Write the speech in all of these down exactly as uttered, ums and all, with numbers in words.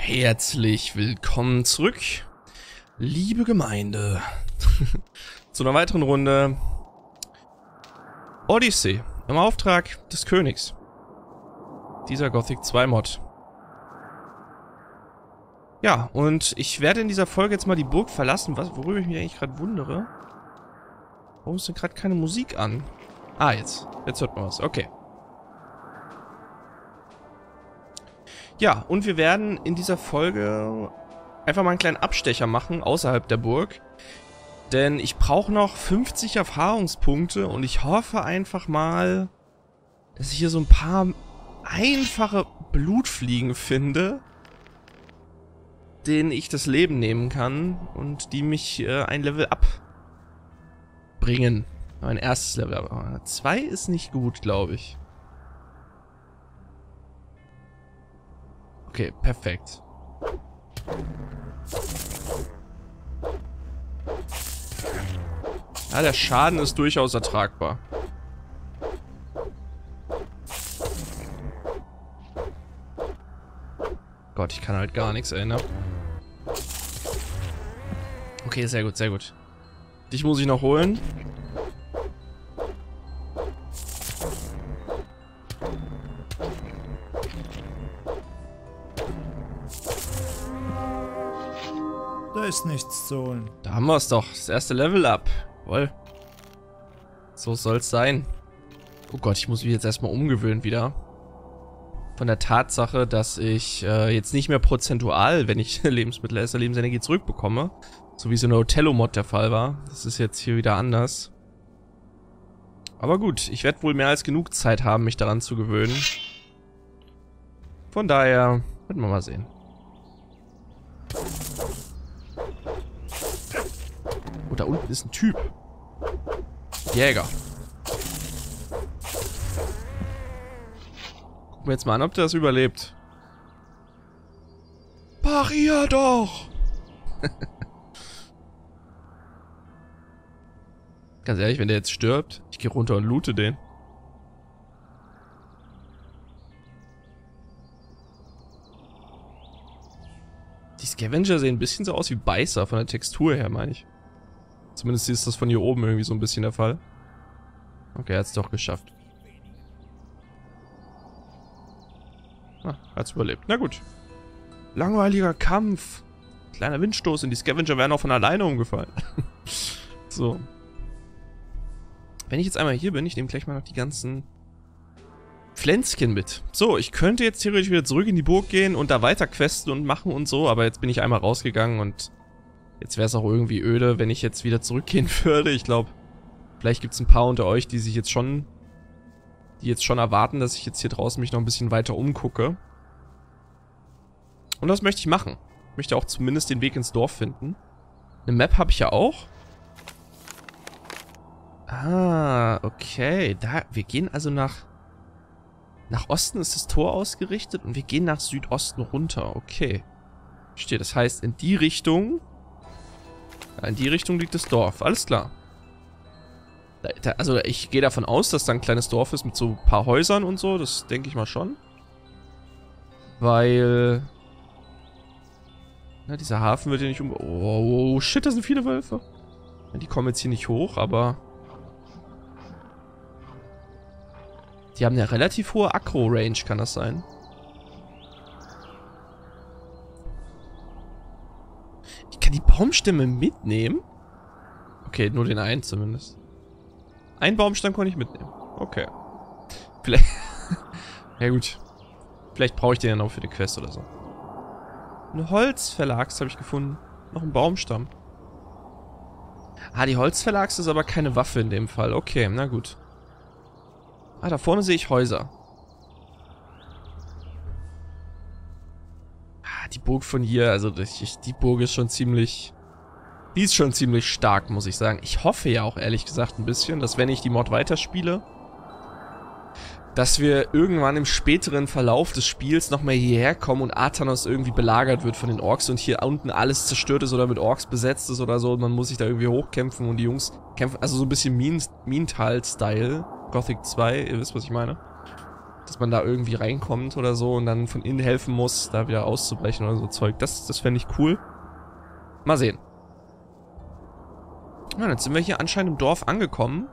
Herzlich willkommen zurück, liebe Gemeinde, zu einer weiteren Runde Odyssey im Auftrag des Königs. Dieser Gothic zwei Mod. Ja, und ich werde in dieser Folge jetzt mal die Burg verlassen, was, worüber ich mich eigentlich gerade wundere. Warum ist denn gerade keine Musik an? Ah, jetzt. Jetzt hört man was. Okay. Ja, und wir werden in dieser Folge einfach mal einen kleinen Abstecher machen, außerhalb der Burg. Denn ich brauche noch fünfzig Erfahrungspunkte und ich hoffe einfach mal, dass ich hier so ein paar einfache Blutfliegen finde, denen ich das Leben nehmen kann und die mich äh, ein Level abbringen. Mein erstes Level, aber zwei ist nicht gut, glaube ich. Okay, perfekt. Ja, der Schaden ist durchaus ertragbar. Gott, ich kann halt gar nichts erinnern. Okay, sehr gut, sehr gut. Dich muss ich noch holen. Da ist nichts zu holen. Da haben wir es doch. Das erste Level up. Jawohl. So soll's sein. Oh Gott, ich muss mich jetzt erstmal umgewöhnen wieder. Von der Tatsache, dass ich äh, jetzt nicht mehr prozentual, wenn ich Lebensmittel esse, Lebensenergie zurückbekomme. So wie es in der Othello-Mod der Fall war. Das ist jetzt hier wieder anders. Aber gut, ich werde wohl mehr als genug Zeit haben, mich daran zu gewöhnen. Von daher, werden wir mal sehen. Oh, da unten ist ein Typ. Jäger. Gucken wir jetzt mal an, ob der das überlebt. Parier doch! Ganz ehrlich, wenn der jetzt stirbt, ich gehe runter und loote den. Die Scavenger sehen ein bisschen so aus wie Beißer von der Textur her, meine ich. Zumindest ist das von hier oben irgendwie so ein bisschen der Fall. Okay, er hat es doch geschafft. Ah, hat's überlebt. Na gut. Langweiliger Kampf. Kleiner Windstoß und die Scavenger wären auch von alleine umgefallen. So. Wenn ich jetzt einmal hier bin, ich nehme gleich mal noch die ganzen Pflänzchen mit. So, ich könnte jetzt theoretisch wieder zurück in die Burg gehen und da weiter questen und machen und so, aber jetzt bin ich einmal rausgegangen und jetzt wäre es auch irgendwie öde, wenn ich jetzt wieder zurückgehen würde. Ich glaube, vielleicht gibt es ein paar unter euch, die sich jetzt schon, die jetzt schon erwarten, dass ich jetzt hier draußen mich noch ein bisschen weiter umgucke. Und das möchte ich machen. Ich möchte auch zumindest den Weg ins Dorf finden. Eine Map habe ich ja auch. Ah, okay. Da, wir gehen also nach... Nach Osten ist das Tor ausgerichtet und wir gehen nach Südosten runter. Okay. Verstehe, das heißt, in die Richtung... Ja, in die Richtung liegt das Dorf. Alles klar. Da, da, also ich gehe davon aus, dass da ein kleines Dorf ist mit so ein paar Häusern und so. Das denke ich mal schon. Weil... Na, dieser Hafen wird ja nicht um... Oh, shit, da sind viele Wölfe. Ja, die kommen jetzt hier nicht hoch, aber... Die haben eine relativ hohe Aggro-Range, kann das sein? Ich kann die Baumstämme mitnehmen? Okay, nur den einen zumindest. Einen Baumstamm konnte ich mitnehmen. Okay. Vielleicht... Ja gut. Vielleicht brauche ich den ja noch für die Quest oder so. Eine Holzverlags habe ich gefunden. Noch ein Baumstamm. Ah, die Holzverlags ist aber keine Waffe in dem Fall. Okay, na gut. Ah, da vorne sehe ich Häuser. Ah, die Burg von hier, also ich, die Burg ist schon ziemlich... Die ist schon ziemlich stark, muss ich sagen. Ich hoffe ja auch ehrlich gesagt ein bisschen, dass wenn ich die Mod weiterspiele, dass wir irgendwann im späteren Verlauf des Spiels nochmal hierher kommen und Artanos irgendwie belagert wird von den Orks und hier unten alles zerstört ist oder mit Orks besetzt ist oder so und man muss sich da irgendwie hochkämpfen und die Jungs kämpfen, also so ein bisschen Mean, Meantal-Style, Gothic zwei, ihr wisst, was ich meine. dass man da irgendwie reinkommt oder so und dann von innen helfen muss, da wieder auszubrechen oder so Zeug. Das, das fände ich cool. Mal sehen. Ja, jetzt sind wir hier anscheinend im Dorf angekommen.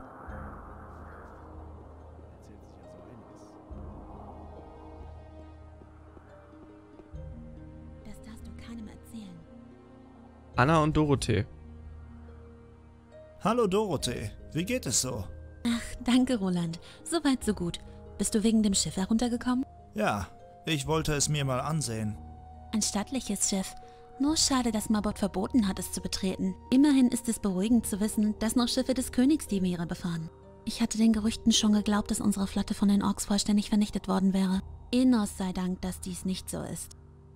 Das darfst du keinem erzählen. Anna und Dorothee. Hallo Dorothee, wie geht es so? Ach, danke, Roland. Soweit, so gut. Bist du wegen dem Schiff heruntergekommen? Ja, ich wollte es mir mal ansehen. Ein stattliches Schiff. Nur schade, dass Marbot verboten hat, es zu betreten. Immerhin ist es beruhigend zu wissen, dass noch Schiffe des Königs die Meere befahren. Ich hatte den Gerüchten schon geglaubt, dass unsere Flotte von den Orks vollständig vernichtet worden wäre. Enos sei Dank, dass dies nicht so ist.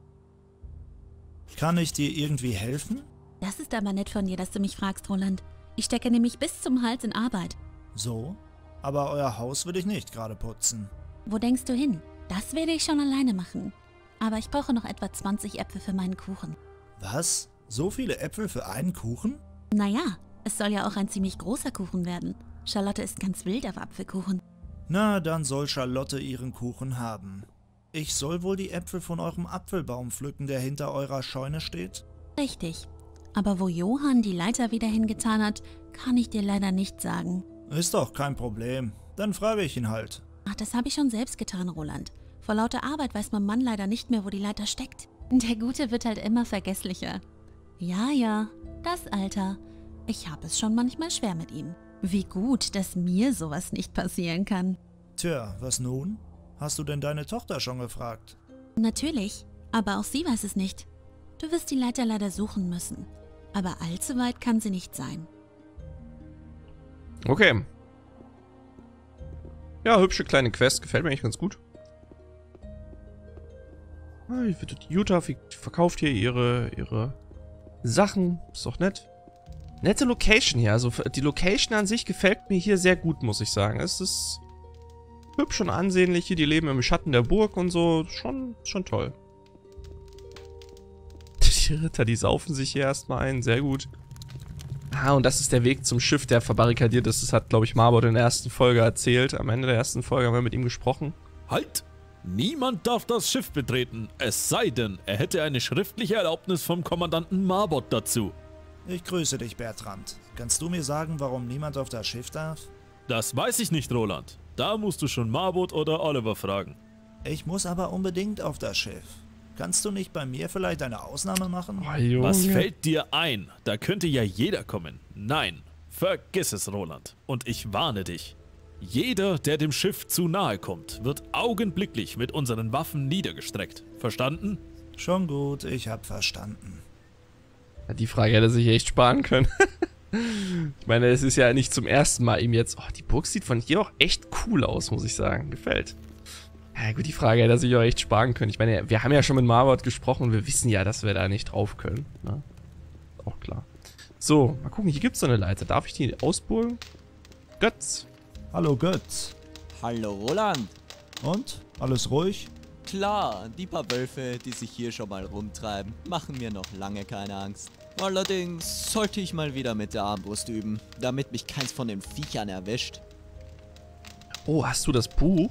Kann ich dir irgendwie helfen? Das ist aber nett von dir, dass du mich fragst, Roland. Ich stecke nämlich bis zum Hals in Arbeit. So? Aber euer Haus will ich nicht gerade putzen. Wo denkst du hin? Das werde ich schon alleine machen. Aber ich brauche noch etwa zwanzig Äpfel für meinen Kuchen. Was? So viele Äpfel für einen Kuchen? Naja, es soll ja auch ein ziemlich großer Kuchen werden. Charlotte ist ganz wild auf Apfelkuchen. Na, dann soll Charlotte ihren Kuchen haben. Ich soll wohl die Äpfel von eurem Apfelbaum pflücken, der hinter eurer Scheune steht? Richtig. Aber wo Johann die Leiter wieder hingetan hat, kann ich dir leider nicht sagen. Ist doch kein Problem. Dann frage ich ihn halt. Ach, das habe ich schon selbst getan, Roland. Vor lauter Arbeit weiß mein Mann leider nicht mehr, wo die Leiter steckt. Der Gute wird halt immer vergesslicher. Ja, ja, das Alter. Ich habe es schon manchmal schwer mit ihm. Wie gut, dass mir sowas nicht passieren kann. Tja, was nun? Hast du denn deine Tochter schon gefragt? Natürlich, aber auch sie weiß es nicht. Du wirst die Leiter leider suchen müssen. Aber allzu weit kann sie nicht sein. Okay. Ja, hübsche kleine Quest. Gefällt mir eigentlich ganz gut. Ah, die Jutta verkauft hier ihre, ihre Sachen. Ist doch nett. Nette Location hier. Also die Location an sich gefällt mir hier sehr gut, muss ich sagen. Es ist hübsch und ansehnlich hier. Die leben im Schatten der Burg und so. Schon, schon toll. Die Ritter, die saufen sich hier erstmal ein. Sehr gut. Ah, und das ist der Weg zum Schiff, der verbarrikadiert ist. Das hat, glaube ich, Marbot in der ersten Folge erzählt. Am Ende der ersten Folge haben wir mit ihm gesprochen. Halt! Niemand darf das Schiff betreten, es sei denn, er hätte eine schriftliche Erlaubnis vom Kommandanten Marbot dazu. Ich grüße dich, Bertrand. Kannst du mir sagen, warum niemand auf das Schiff darf? Das weiß ich nicht, Roland. Da musst du schon Marbot oder Oliver fragen. Ich muss aber unbedingt auf das Schiff. Kannst du nicht bei mir vielleicht eine Ausnahme machen? Oh, Junge. Was fällt dir ein? Da könnte ja jeder kommen. Nein, vergiss es, Roland. Und ich warne dich. Jeder, der dem Schiff zu nahe kommt, wird augenblicklich mit unseren Waffen niedergestreckt. Verstanden? Schon gut, ich hab verstanden. Ja, die Frage hätte er sich echt sparen können. Ich meine, es ist ja nicht zum ersten Mal ihm jetzt... Oh, die Burg sieht von hier auch echt cool aus, muss ich sagen. Gefällt. Ja gut, die Frage hätte er sich auch echt sparen können. Ich meine, wir haben ja schon mit Marbot gesprochen und wir wissen ja, dass wir da nicht drauf können. Ne? Auch klar. So, mal gucken, hier gibt es so eine Leiter. Darf ich die ausbohren? Götz. Hallo Götz. Hallo Roland. Und? Alles ruhig? Klar, die paar Wölfe, die sich hier schon mal rumtreiben, machen mir noch lange keine Angst. Allerdings sollte ich mal wieder mit der Armbrust üben, damit mich keins von den Viechern erwischt. Oh, hast du das Buch?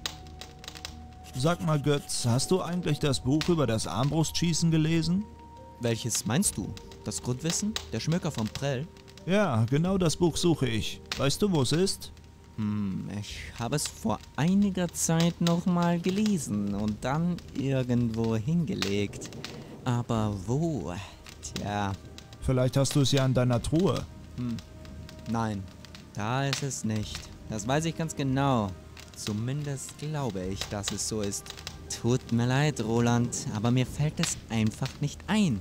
Sag mal Götz, hast du eigentlich das Buch über das Armbrustschießen gelesen? Welches meinst du? Das Grundwissen? Der Schmöker von Prell? Ja, genau das Buch suche ich. Weißt du, wo es ist? Hm, ich habe es vor einiger Zeit nochmal gelesen und dann irgendwo hingelegt. Aber wo? Tja. Vielleicht hast du es ja in deiner Truhe. Hm, nein, da ist es nicht. Das weiß ich ganz genau. Zumindest glaube ich, dass es so ist. Tut mir leid, Roland, aber mir fällt es einfach nicht ein.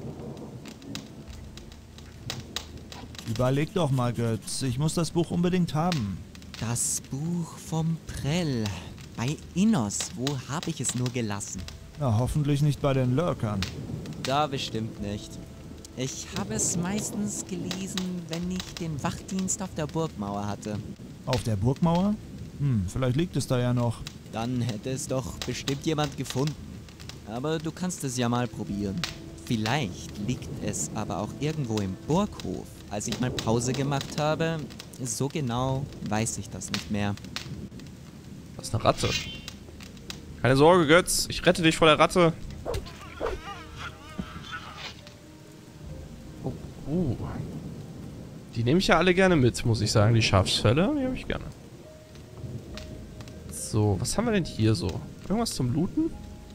Überleg doch mal, Götz. Ich muss das Buch unbedingt haben. Das Buch vom Prell. Bei Innos. Wo habe ich es nur gelassen? Na, hoffentlich nicht bei den Lurkern. Da bestimmt nicht. Ich habe es meistens gelesen, wenn ich den Wachdienst auf der Burgmauer hatte. Auf der Burgmauer? Hm, vielleicht liegt es da ja noch. Dann hätte es doch bestimmt jemand gefunden. Aber du kannst es ja mal probieren. Vielleicht liegt es aber auch irgendwo im Burghof. Als ich mal Pause gemacht habe, so genau weiß ich das nicht mehr. Das ist eine Ratte. Keine Sorge, Götz. Ich rette dich vor der Ratte. Oh, oh. Die nehme ich ja alle gerne mit, muss ich sagen. Die Schafsfälle, die habe ich gerne. So, was haben wir denn hier so? Irgendwas zum Looten?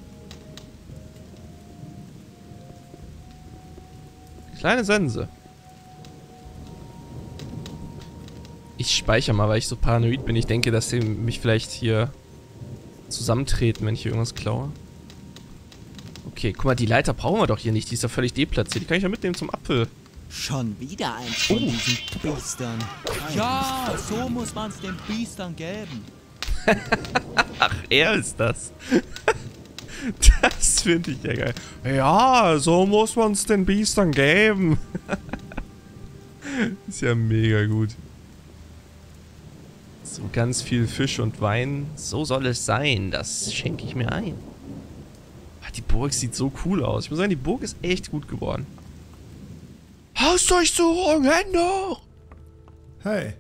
Kleine Sense. Ich speichere mal, weil ich so paranoid bin. Ich denke, dass sie mich vielleicht hier zusammentreten, wenn ich hier irgendwas klaue. Okay, guck mal, die Leiter brauchen wir doch hier nicht. Die ist ja völlig deplatziert. Die kann ich ja mitnehmen zum Apfel. Schon wieder eins von Oh. diesen Biestern. Ja, so muss man es den Biestern geben. Ach, er ist das. Das finde ich ja geil. Ja, so muss man es den Biestern geben. Ist ja mega gut. So ganz viel Fisch und Wein. So soll es sein. Das schenke ich mir ein. Ach, die Burg sieht so cool aus. Ich muss sagen, die Burg ist echt gut geworden. Hausdurchsuchung, Hände! Hey,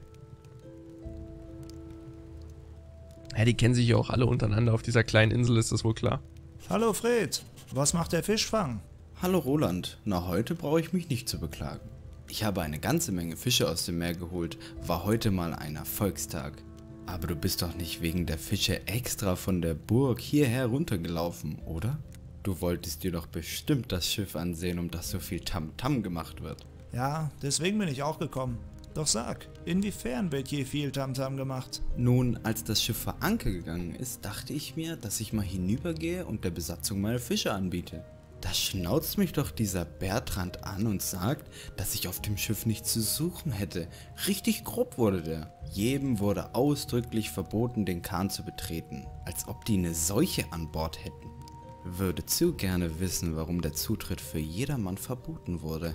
Ja, die kennen sich ja auch alle untereinander. Auf dieser kleinen Insel ist das wohl klar. hallo Fred. Was macht der Fischfang? Hallo Roland, na heute brauche ich mich nicht zu beklagen. Ich habe eine ganze Menge Fische aus dem Meer geholt, war heute mal ein Erfolgstag. Aber du bist doch nicht wegen der Fische extra von der Burg hierher runtergelaufen, oder? Du wolltest dir doch bestimmt das Schiff ansehen, um das so viel Tamtam gemacht wird. Ja, deswegen bin ich auch gekommen. Doch sag, inwiefern wird hier viel Tamtam gemacht? Nun, als das Schiff vor Anker gegangen ist, dachte ich mir, dass ich mal hinübergehe und der Besatzung meine Fische anbiete. Da schnauzt mich doch dieser Bertrand an und sagt, dass ich auf dem Schiff nichts zu suchen hätte. Richtig grob wurde der. Jedem wurde ausdrücklich verboten, den Kahn zu betreten, als ob die eine Seuche an Bord hätten. Würde zu gerne wissen, warum der Zutritt für jedermann verboten wurde.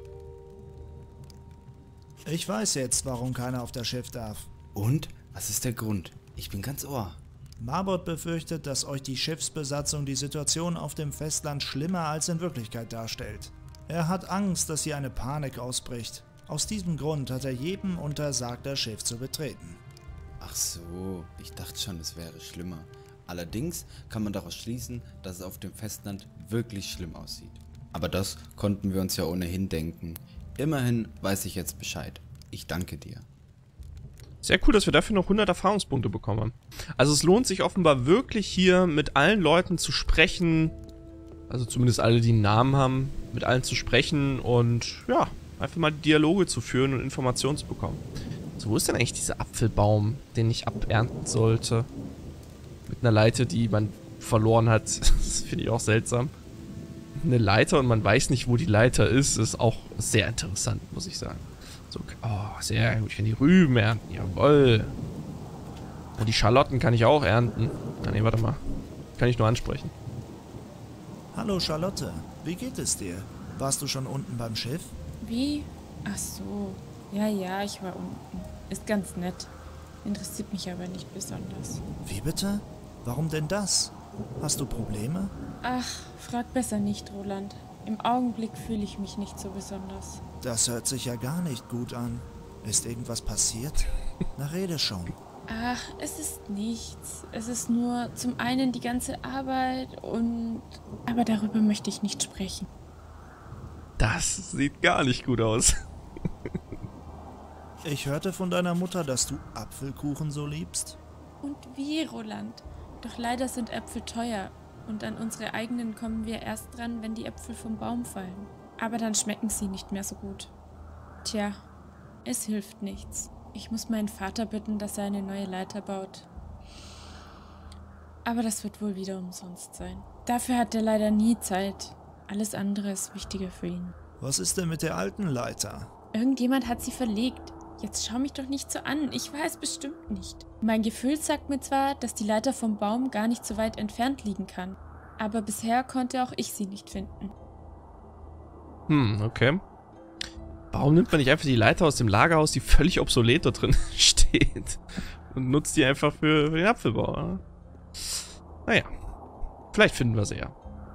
Ich weiß jetzt, warum keiner auf das Schiff darf. Und? Was ist der Grund? Ich bin ganz ohr. Marbot befürchtet, dass euch die Schiffsbesatzung die Situation auf dem Festland schlimmer als in Wirklichkeit darstellt. Er hat Angst, dass hier eine Panik ausbricht. Aus diesem Grund hat er jedem untersagt, das Schiff zu betreten. Ach so, ich dachte schon, es wäre schlimmer. Allerdings kann man daraus schließen, dass es auf dem Festland wirklich schlimm aussieht. Aber das konnten wir uns ja ohnehin denken. Immerhin weiß ich jetzt Bescheid. Ich danke dir. Sehr cool, dass wir dafür noch hundert Erfahrungspunkte bekommen haben. Also es lohnt sich offenbar wirklich hier mit allen Leuten zu sprechen. Also zumindest alle, die einen Namen haben, mit allen zu sprechen und ja, einfach mal Dialoge zu führen und Informationen zu bekommen. So, wo ist denn eigentlich dieser Apfelbaum, den ich abernten sollte? Mit einer Leiter, die man verloren hat. Das finde ich auch seltsam. Eine Leiter und man weiß nicht, wo die Leiter ist, ist auch sehr interessant, muss ich sagen. So, oh, sehr gut. Ich kann die Rüben ernten. Jawohl. Und die Schalotten kann ich auch ernten. Ah, nee, warte mal. Kann ich nur ansprechen. Hallo Charlotte, wie geht es dir? Warst du schon unten beim Schiff? Wie? Ach so. Ja, ja, ich war unten. Ist ganz nett. Interessiert mich aber nicht besonders. Wie bitte? Warum denn das? Hast du Probleme? Ach, frag besser nicht, Roland. Im Augenblick fühle ich mich nicht so besonders. Das hört sich ja gar nicht gut an. Ist irgendwas passiert? Na, rede schon. Ach, es ist nichts. Es ist nur zum einen die ganze Arbeit und... Aber darüber möchte ich nicht sprechen. Das sieht gar nicht gut aus. Ich hörte von deiner Mutter, dass du Apfelkuchen so liebst. Und wie, Roland? Doch leider sind Äpfel teuer. Und an unsere eigenen kommen wir erst dran, wenn die Äpfel vom Baum fallen. Aber dann schmecken sie nicht mehr so gut. Tja, es hilft nichts. Ich muss meinen Vater bitten, dass er eine neue Leiter baut. Aber das wird wohl wieder umsonst sein. Dafür hat er leider nie Zeit. Alles andere ist wichtiger für ihn. Was ist denn mit der alten Leiter? Irgendjemand hat sie verlegt. Jetzt schau mich doch nicht so an. Ich weiß bestimmt nicht. Mein Gefühl sagt mir zwar, dass die Leiter vom Baum gar nicht so weit entfernt liegen kann. Aber bisher konnte auch ich sie nicht finden. Hm, okay. Warum nimmt man nicht einfach die Leiter aus dem Lagerhaus, die völlig obsolet da drin steht, und nutzt die einfach für, für den Apfelbau? Oder? Naja, vielleicht finden wir sie ja.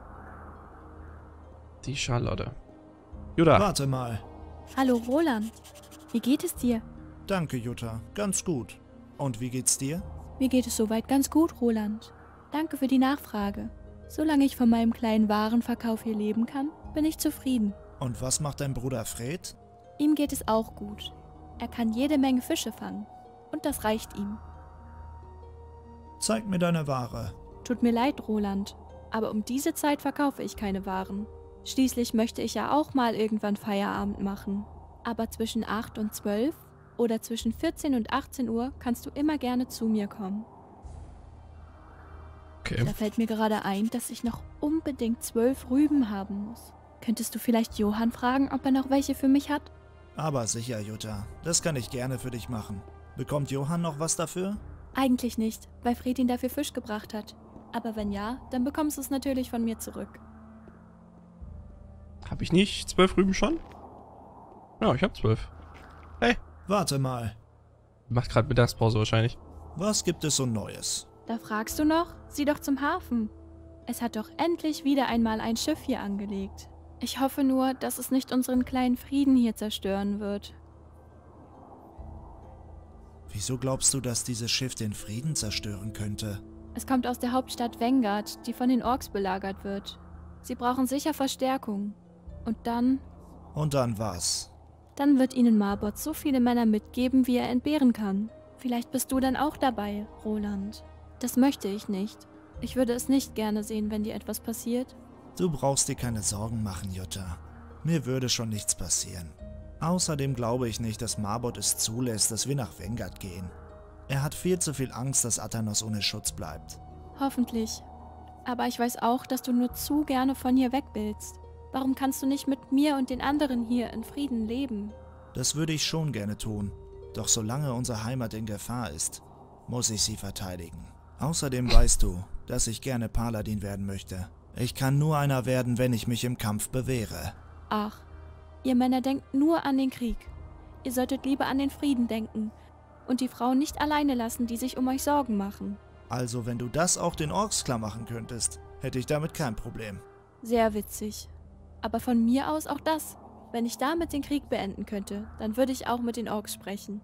Die Charlotte. Jutta. Warte mal. Hallo Roland, wie geht es dir? Danke, Jutta. Ganz gut. Und wie geht's dir? Mir geht es soweit ganz gut, Roland. Danke für die Nachfrage. Solange ich von meinem kleinen Warenverkauf hier leben kann, bin ich zufrieden. Und was macht dein Bruder Fred? Ihm geht es auch gut. Er kann jede Menge Fische fangen. Und das reicht ihm. Zeig mir deine Ware. Tut mir leid, Roland, aber um diese Zeit verkaufe ich keine Waren. Schließlich möchte ich ja auch mal irgendwann Feierabend machen. Aber zwischen acht und zwölf oder zwischen vierzehn und achtzehn Uhr kannst du immer gerne zu mir kommen. Okay. Da fällt mir gerade ein, dass ich noch unbedingt zwölf Rüben haben muss. Könntest du vielleicht Johann fragen, ob er noch welche für mich hat? Aber sicher, Jutta. Das kann ich gerne für dich machen. Bekommt Johann noch was dafür? Eigentlich nicht, weil Fred ihn dafür Fisch gebracht hat. Aber wenn ja, dann bekommst du es natürlich von mir zurück. Hab ich nicht zwölf Rüben schon? Ja, ich hab zwölf. Hey. Warte mal. Macht gerade Mittagspause wahrscheinlich. Was gibt es so Neues? Da fragst du noch? Sieh doch zum Hafen. Es hat doch endlich wieder einmal ein Schiff hier angelegt. Ich hoffe nur, dass es nicht unseren kleinen Frieden hier zerstören wird. Wieso glaubst du, dass dieses Schiff den Frieden zerstören könnte? Es kommt aus der Hauptstadt Vanguard, die von den Orks belagert wird. Sie brauchen sicher Verstärkung. Und dann... Und dann was? Dann wird ihnen Marbot so viele Männer mitgeben, wie er entbehren kann. Vielleicht bist du dann auch dabei, Roland. Das möchte ich nicht. Ich würde es nicht gerne sehen, wenn dir etwas passiert. Du brauchst dir keine Sorgen machen, Jutta. Mir würde schon nichts passieren. Außerdem glaube ich nicht, dass Marbot es zulässt, dass wir nach Vanguard gehen. Er hat viel zu viel Angst, dass Athanos ohne Schutz bleibt. Hoffentlich. Aber ich weiß auch, dass du nur zu gerne von hier weg willst. Warum kannst du nicht mit mir und den anderen hier in Frieden leben? Das würde ich schon gerne tun. Doch solange unsere Heimat in Gefahr ist, muss ich sie verteidigen. Außerdem weißt du, dass ich gerne Paladin werden möchte. Ich kann nur einer werden, wenn ich mich im Kampf bewähre. Ach, ihr Männer denkt nur an den Krieg. Ihr solltet lieber an den Frieden denken und die Frauen nicht alleine lassen, die sich um euch Sorgen machen. Also wenn du das auch den Orks klar machen könntest, hätte ich damit kein Problem. Sehr witzig. Aber von mir aus auch das. Wenn ich damit den Krieg beenden könnte, dann würde ich auch mit den Orks sprechen.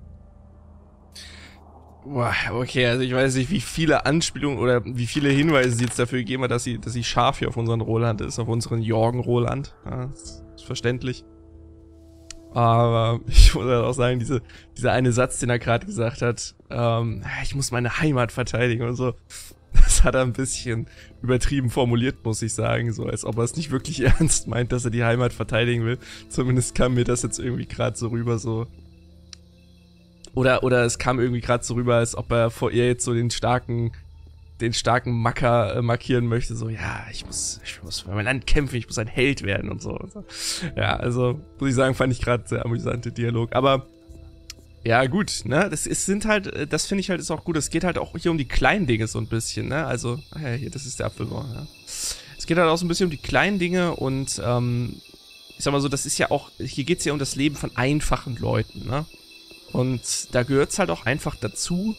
Boah, okay, also ich weiß nicht, wie viele Anspielungen oder wie viele Hinweise sie jetzt dafür gegeben hat, dass sie, dass sie scharf hier auf unseren Roland ist, auf unseren Jorgen Roland. Ja, das ist verständlich. Aber ich muss halt auch sagen, diese, dieser eine Satz, den er gerade gesagt hat, ähm, ich muss meine Heimat verteidigen und so, das hat er ein bisschen übertrieben formuliert, muss ich sagen, so als ob er es nicht wirklich ernst meint, dass er die Heimat verteidigen will. Zumindest kam mir das jetzt irgendwie gerade so rüber, so. Oder, oder es kam irgendwie gerade so rüber, als ob er vor ihr jetzt so den starken, den starken Macker äh, markieren möchte, so, ja, ich muss, ich muss für mein Land kämpfen, ich muss ein Held werden und so. Und so. Ja, also, muss ich sagen, fand ich gerade sehr amüsante Dialog. Aber, ja, gut, ne, das ist, sind halt, das finde ich halt ist auch gut, es geht halt auch hier um die kleinen Dinge so ein bisschen, ne, also, ach ja, hier, das ist der Apfelbaum, ja. Es geht halt auch so ein bisschen um die kleinen Dinge und, ähm, ich sag mal so, das ist ja auch, hier geht's ja um das Leben von einfachen Leuten, ne. Und da gehört's halt auch einfach dazu.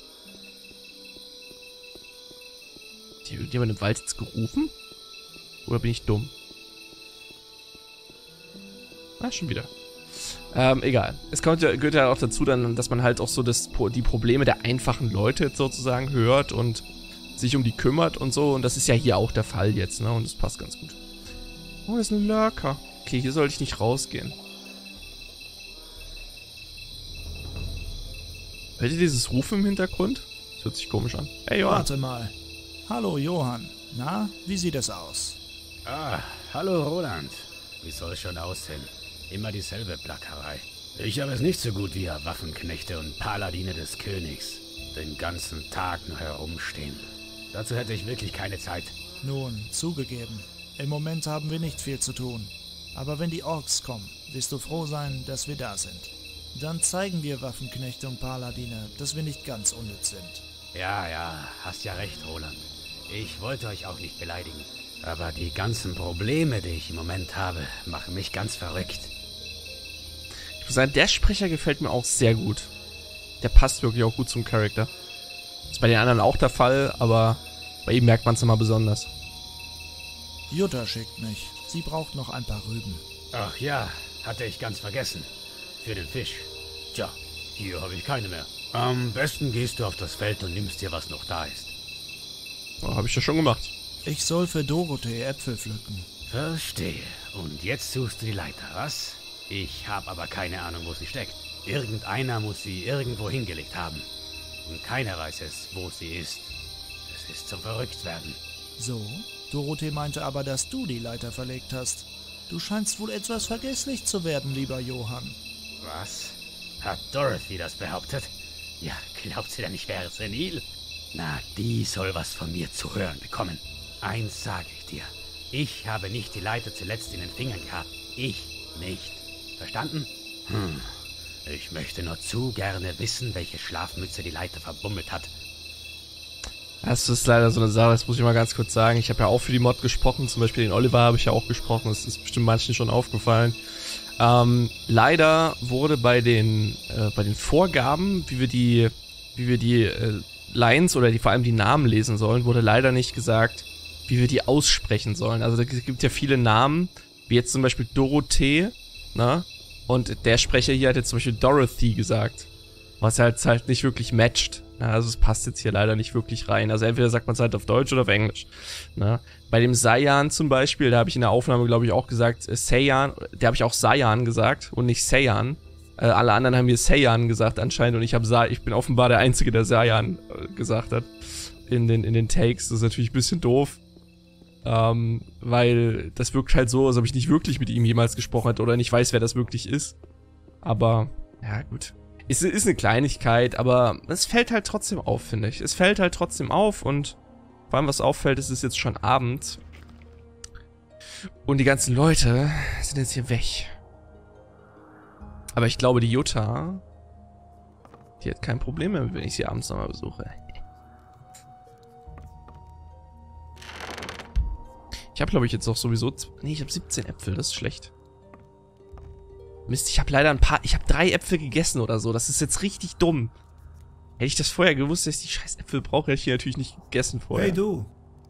Hat hier irgendjemand im Wald jetzt gerufen? Oder bin ich dumm? Ah, schon wieder. Ähm, egal. Es kommt ja, gehört ja auch dazu dann, dass man halt auch so das, die Probleme der einfachen Leute jetzt sozusagen hört und sich um die kümmert und so. Und das ist ja hier auch der Fall jetzt, ne? Und das passt ganz gut. Oh, das ist ein Lurker. Okay, hier sollte ich nicht rausgehen. Hört ihr dieses Rufen im Hintergrund? Das hört sich komisch an. Hey, Johann. Warte mal. Hallo, Johann. Na, wie sieht es aus? Ah, hallo, Roland. Wie soll es schon aussehen? Immer dieselbe Plackerei. Ich habe es nicht so gut wie ihr Waffenknechte und Paladine des Königs. Den ganzen Tag nur herumstehen. Dazu hätte ich wirklich keine Zeit. Nun, zugegeben. Im Moment haben wir nicht viel zu tun. Aber wenn die Orks kommen, wirst du froh sein, dass wir da sind. Dann zeigen wir Waffenknechte und Paladine, dass wir nicht ganz unnütz sind. Ja, ja, hast ja recht, Roland. Ich wollte euch auch nicht beleidigen. Aber die ganzen Probleme, die ich im Moment habe, machen mich ganz verrückt. Ich muss sagen, der Sprecher gefällt mir auch sehr gut. Der passt wirklich auch gut zum Charakter. Ist bei den anderen auch der Fall, aber bei ihm merkt man es immer besonders. Jutta schickt mich. Sie braucht noch ein paar Rüben. Ach ja, hatte ich ganz vergessen. Für den Fisch. Tja, hier habe ich keine mehr. Am besten gehst du auf das Feld und nimmst dir, was noch da ist. Oh, habe ich ja schon gemacht. Ich soll für Dorothee Äpfel pflücken. Verstehe. Und jetzt suchst du die Leiter, was? Ich habe aber keine Ahnung, wo sie steckt. Irgendeiner muss sie irgendwo hingelegt haben. Und keiner weiß es, wo sie ist. Es ist zum Verrücktwerden. So? Dorothee meinte aber, dass du die Leiter verlegt hast. Du scheinst wohl etwas vergesslich zu werden, lieber Johann. Was? Hat Dorothy das behauptet? Ja, glaubt sie denn, ich wäre senil? Na, die soll was von mir zu hören bekommen. Eins sage ich dir. Ich habe nicht die Leiter zuletzt in den Fingern gehabt. Ich nicht. Verstanden? Hm. Ich möchte nur zu gerne wissen, welche Schlafmütze die Leiter verbummelt hat. Das ist leider so eine Sache, das muss ich mal ganz kurz sagen. Ich habe ja auch für die Mod gesprochen, zum Beispiel den Oliver habe ich ja auch gesprochen, das ist bestimmt manchen schon aufgefallen. Ähm, leider wurde bei den äh, bei den Vorgaben, wie wir die wie wir die äh, Lines oder die vor allem die Namen lesen sollen, wurde leider nicht gesagt, wie wir die aussprechen sollen. Also es gibt ja viele Namen, wie jetzt zum Beispiel Dorothee, ne? Und der Sprecher hier hat jetzt zum Beispiel Dorothy gesagt, was halt halt nicht wirklich matcht. Ja, also es passt jetzt hier leider nicht wirklich rein. Also entweder sagt man es halt auf Deutsch oder auf Englisch. Ne? Bei dem Saiyan zum Beispiel, da habe ich in der Aufnahme, glaube ich, auch gesagt, äh, Saiyan, der habe ich auch Saiyan gesagt und nicht Saiyan. Äh, alle anderen haben mir Saiyan gesagt anscheinend und ich habe Sa ich bin offenbar der Einzige, der Saiyan äh, gesagt hat in den, in den Takes. Das ist natürlich ein bisschen doof. Ähm, weil das wirkt halt so, als ob ich nicht wirklich mit ihm jemals gesprochen hätte oder nicht weiß, wer das wirklich ist. Aber, ja gut. Es ist eine Kleinigkeit, aber es fällt halt trotzdem auf, finde ich. Es fällt halt trotzdem auf und vor allem, was auffällt, ist, es ist jetzt schon Abend. Und die ganzen Leute sind jetzt hier weg. Aber ich glaube, die Jutta, die hat kein Problem mehr, wenn ich sie abends nochmal besuche. Ich habe, glaube ich, jetzt auch sowieso... Nee, ich habe siebzehn Äpfel, das ist schlecht. Mist, ich habe leider ein paar... Ich habe drei Äpfel gegessen oder so. Das ist jetzt richtig dumm. Hätte ich das vorher gewusst, dass ich die scheiß Äpfel brauche, hätte ich die natürlich nicht gegessen vorher. Hey du.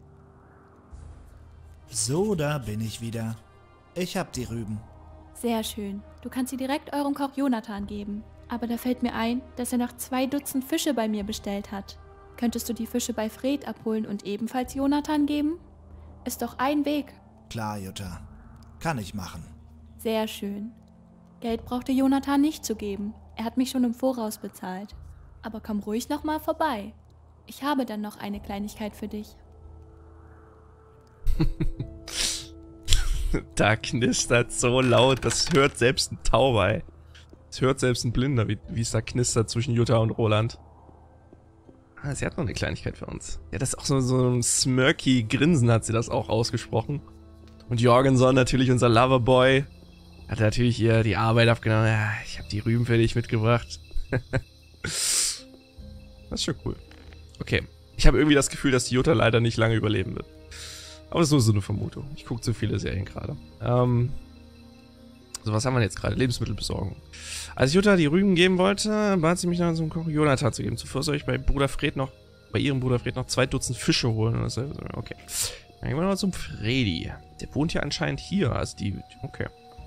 So, da bin ich wieder. Ich hab die Rüben. Sehr schön. Du kannst sie direkt eurem Koch Jonathan geben. Aber da fällt mir ein, dass er noch zwei Dutzend Fische bei mir bestellt hat. Könntest du die Fische bei Fred abholen und ebenfalls Jonathan geben? Ist doch ein Weg. Klar, Jutta. Kann ich machen. Sehr schön. Geld brauchte Jonathan nicht zu geben. Er hat mich schon im Voraus bezahlt. Aber komm ruhig noch mal vorbei. Ich habe dann noch eine Kleinigkeit für dich. Da knistert so laut, das hört selbst ein Tauber, ey. Das hört selbst ein Blinder, wie, wie es da knistert zwischen Jutta und Roland. Ah, sie hat noch eine Kleinigkeit für uns. Ja, das ist auch so, so ein smirky Grinsen hat sie das auch ausgesprochen. Und Jorgenson, natürlich unser Loverboy, hat natürlich ihr die Arbeit abgenommen. Ja, ich habe die Rüben für dich mitgebracht. Das ist schon cool. Okay. Ich habe irgendwie das Gefühl, dass die Jutta leider nicht lange überleben wird. Aber das ist nur so eine Vermutung. Ich gucke zu viele Serien gerade. Ähm... So, was haben wir jetzt gerade? Lebensmittelbesorgung. Als Jutta die Rüben geben wollte, bat sie mich dann zum Koch Jonathan zu geben. Zuvor soll ich bei Bruder Fred noch, bei ihrem Bruder Fred noch zwei Dutzend Fische holen. Okay. Dann gehen wir noch zum Fredi. Der wohnt ja anscheinend hier. Also die, okay.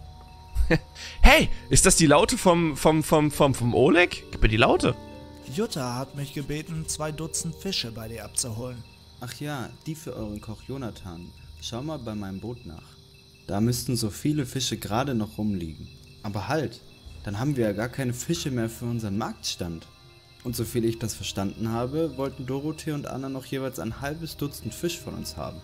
Hey, ist das die Laute vom, vom, vom, vom, vom Oleg? Gib mir die Laute. Jutta hat mich gebeten, zwei Dutzend Fische bei dir abzuholen. Ach ja, die für euren Koch Jonathan. Schau mal bei meinem Boot nach. Da müssten so viele Fische gerade noch rumliegen. Aber halt, dann haben wir ja gar keine Fische mehr für unseren Marktstand. Und soviel ich das verstanden habe, wollten Dorothee und Anna noch jeweils ein halbes Dutzend Fisch von uns haben.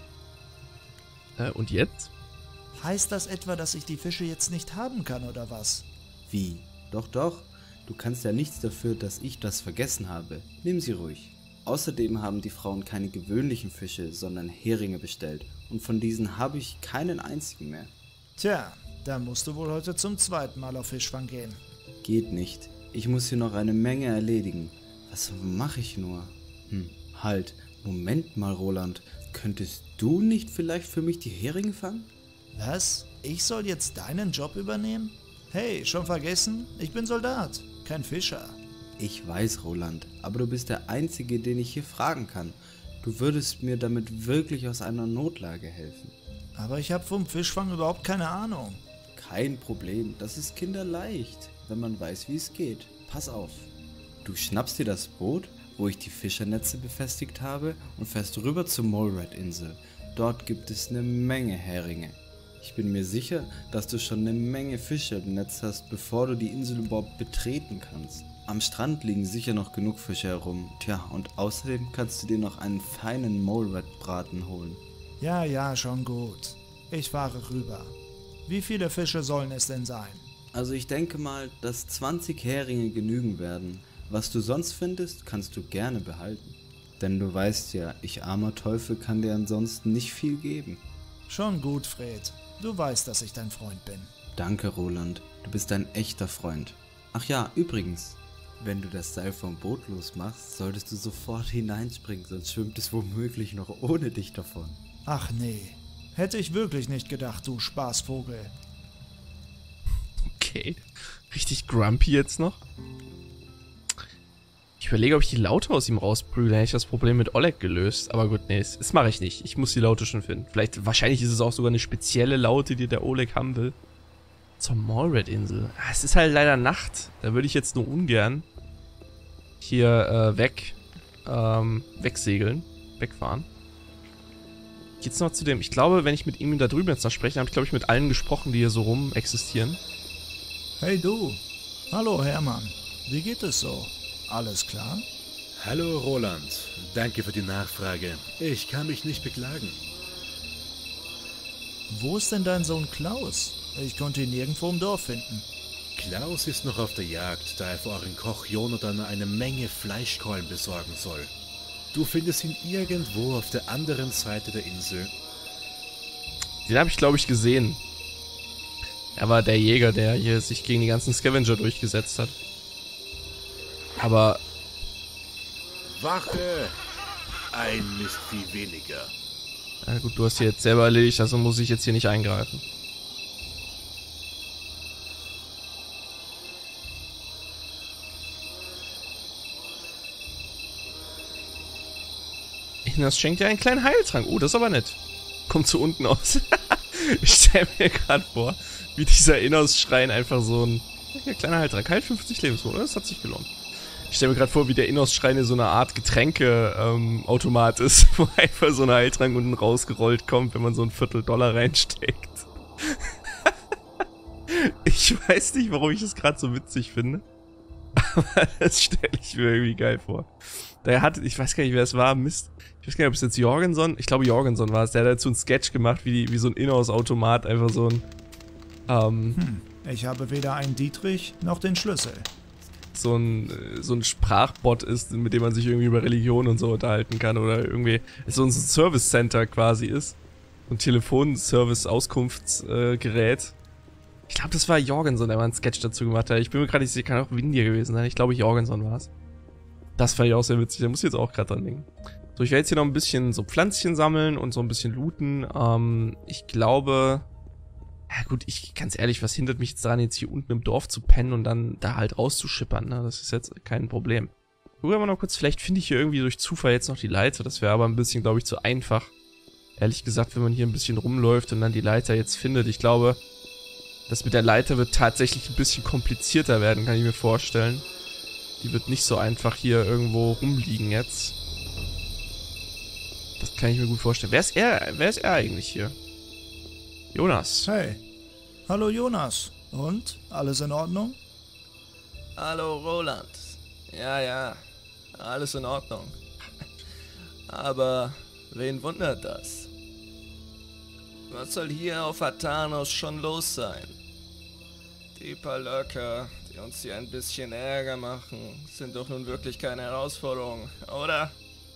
Äh, und jetzt? Heißt das etwa, dass ich die Fische jetzt nicht haben kann, oder was? Wie? Doch, doch. Du kannst ja nichts dafür, dass ich das vergessen habe. Nimm sie ruhig. Außerdem haben die Frauen keine gewöhnlichen Fische, sondern Heringe bestellt. Und von diesen habe ich keinen einzigen mehr. Tja, dann musst du wohl heute zum zweiten Mal auf Fischfang gehen. Geht nicht. Ich muss hier noch eine Menge erledigen. Was mache ich nur? Hm, halt. Moment mal, Roland. Könntest du nicht vielleicht für mich die Heringe fangen? Was? Ich soll jetzt deinen Job übernehmen? Hey, schon vergessen? Ich bin Soldat, kein Fischer. Ich weiß, Roland, aber du bist der Einzige, den ich hier fragen kann. Du würdest mir damit wirklich aus einer Notlage helfen. Aber ich habe vom Fischfang überhaupt keine Ahnung. Kein Problem, das ist kinderleicht, wenn man weiß, wie es geht. Pass auf. Du schnappst dir das Boot, wo ich die Fischernetze befestigt habe, und fährst rüber zur Mole-Rat-Insel. Dort gibt es eine Menge Heringe. Ich bin mir sicher, dass du schon eine Menge Fische im Netz hast, bevor du die Insel überhaupt betreten kannst. Am Strand liegen sicher noch genug Fische herum. Tja, und außerdem kannst du dir noch einen feinen Mole-Rat-Braten holen. Ja, ja, schon gut. Ich fahre rüber. Wie viele Fische sollen es denn sein? Also ich denke mal, dass zwanzig Heringe genügen werden. Was du sonst findest, kannst du gerne behalten. Denn du weißt ja, ich armer Teufel kann dir ansonsten nicht viel geben. Schon gut, Fred. Du weißt, dass ich dein Freund bin. Danke, Roland. Du bist ein echter Freund. Ach ja, übrigens, wenn du das Seil vom Boot losmachst, solltest du sofort hineinspringen, sonst schwimmt es womöglich noch ohne dich davon. Ach nee, hätte ich wirklich nicht gedacht, du Spaßvogel. Okay, richtig grumpy jetzt noch. Ich überlege, ob ich die Laute aus ihm rausprügle. Dann hätte ich das Problem mit Oleg gelöst. Aber gut, nee, das, das mache ich nicht. Ich muss die Laute schon finden. Vielleicht, wahrscheinlich ist es auch sogar eine spezielle Laute, die der Oleg haben will. Zur Mole-Rat-Insel. Es ist halt leider Nacht. Da würde ich jetzt nur ungern hier äh, weg, ähm, wegsegeln, wegfahren. Jetzt noch zu dem, ich glaube, wenn ich mit ihm da drüben jetzt noch spreche, habe ich, glaube ich, mit allen gesprochen, die hier so rum existieren. Hey du. Hallo Hermann. Wie geht es so? Alles klar? Hallo Roland, danke für die Nachfrage. Ich kann mich nicht beklagen. Wo ist denn dein Sohn Klaus? Ich konnte ihn nirgendwo im Dorf finden. Klaus ist noch auf der Jagd, da er für euren Koch Jonathan eine Menge Fleischkeulen besorgen soll. Du findest ihn irgendwo auf der anderen Seite der Insel. Den habe ich, glaube ich, gesehen. Er war der Jäger, der hier sich gegen die ganzen Scavenger durchgesetzt hat. Aber... Wache! Ein Mistvieh weniger. Na gut, du hast sie jetzt selber erledigt, also muss ich jetzt hier nicht eingreifen. Das schenkt ja einen kleinen Heiltrank. Oh, das ist aber nett. Kommt so unten aus. Ich stelle mir gerade vor, wie dieser Innos-Schrein einfach so ein ja, kleiner Heiltrank. Heilt fünfzig Lebenspunkte. Das hat sich gelohnt. Ich stelle mir gerade vor, wie der Innos-Schrein so eine Art Getränke-Automat ähm, ist, wo einfach so ein Heiltrank unten rausgerollt kommt, wenn man so ein Viertel Dollar reinsteckt. Ich weiß nicht, warum ich das gerade so witzig finde. Aber das stelle ich mir irgendwie geil vor. Der hat, ich weiß gar nicht, wer es war, Mist. Ich weiß gar nicht, ob es jetzt Jorgenson, ich glaube Jorgenson war es, der hat dazu einen Sketch gemacht, wie, die, wie so ein Inhouse-Automat, einfach so ein, ähm, hm, ich habe weder einen Dietrich noch den Schlüssel. So ein, so ein Sprachbot ist, mit dem man sich irgendwie über Religion und so unterhalten kann oder irgendwie, so ein Service-Center quasi ist. So ein Telefonservice-Auskunftsgerät. Äh, ich glaube, das war Jorgenson, der mal einen Sketch dazu gemacht hat. Ich bin mir gerade nicht sicher, kann auch Windir gewesen sein. Ich glaube, Jorgenson war es. Das fand ich auch sehr witzig, da muss ich jetzt auch gerade dran denken. So, ich werde jetzt hier noch ein bisschen so Pflänzchen sammeln und so ein bisschen looten. Ähm, ich glaube... Ja gut, ich, ganz ehrlich, was hindert mich jetzt daran, jetzt hier unten im Dorf zu pennen und dann da halt rauszuschippern, ne? Das ist jetzt kein Problem. Gucken wir mal noch kurz, vielleicht finde ich hier irgendwie durch Zufall jetzt noch die Leiter. Das wäre aber ein bisschen, glaube ich, zu einfach. Ehrlich gesagt, wenn man hier ein bisschen rumläuft und dann die Leiter jetzt findet. Ich glaube, das mit der Leiter wird tatsächlich ein bisschen komplizierter werden, kann ich mir vorstellen. Die wird nicht so einfach hier irgendwo rumliegen jetzt. Das kann ich mir gut vorstellen. Wer ist er? Wer ist er eigentlich hier? Jonas. Hey. Hallo Jonas. Und? Alles in Ordnung? Hallo Roland. Ja, ja. Alles in Ordnung. Aber wen wundert das? Was soll hier auf Athanos schon los sein? Die paar Lurker, die uns hier ein bisschen Ärger machen, sind doch nun wirklich keine Herausforderung, oder?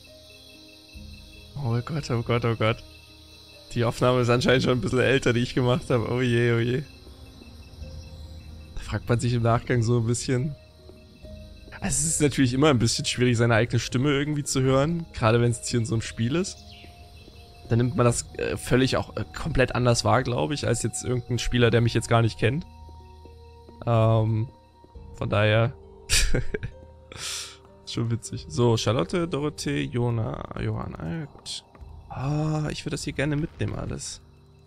Oh Gott, oh Gott, oh Gott. Die Aufnahme ist anscheinend schon ein bisschen älter, die ich gemacht habe. Oh je, oh je. Da fragt man sich im Nachgang so ein bisschen. Also es ist natürlich immer ein bisschen schwierig, seine eigene Stimme irgendwie zu hören. Gerade wenn es jetzt hier in so einem Spiel ist. Dann nimmt man das äh, völlig auch äh, komplett anders wahr, glaube ich, als jetzt irgendein Spieler, der mich jetzt gar nicht kennt. Ähm, von daher... Schon witzig. So, Charlotte, Dorothee, Jona, Johanna, ja gut. Ah, ich würde das hier gerne mitnehmen alles.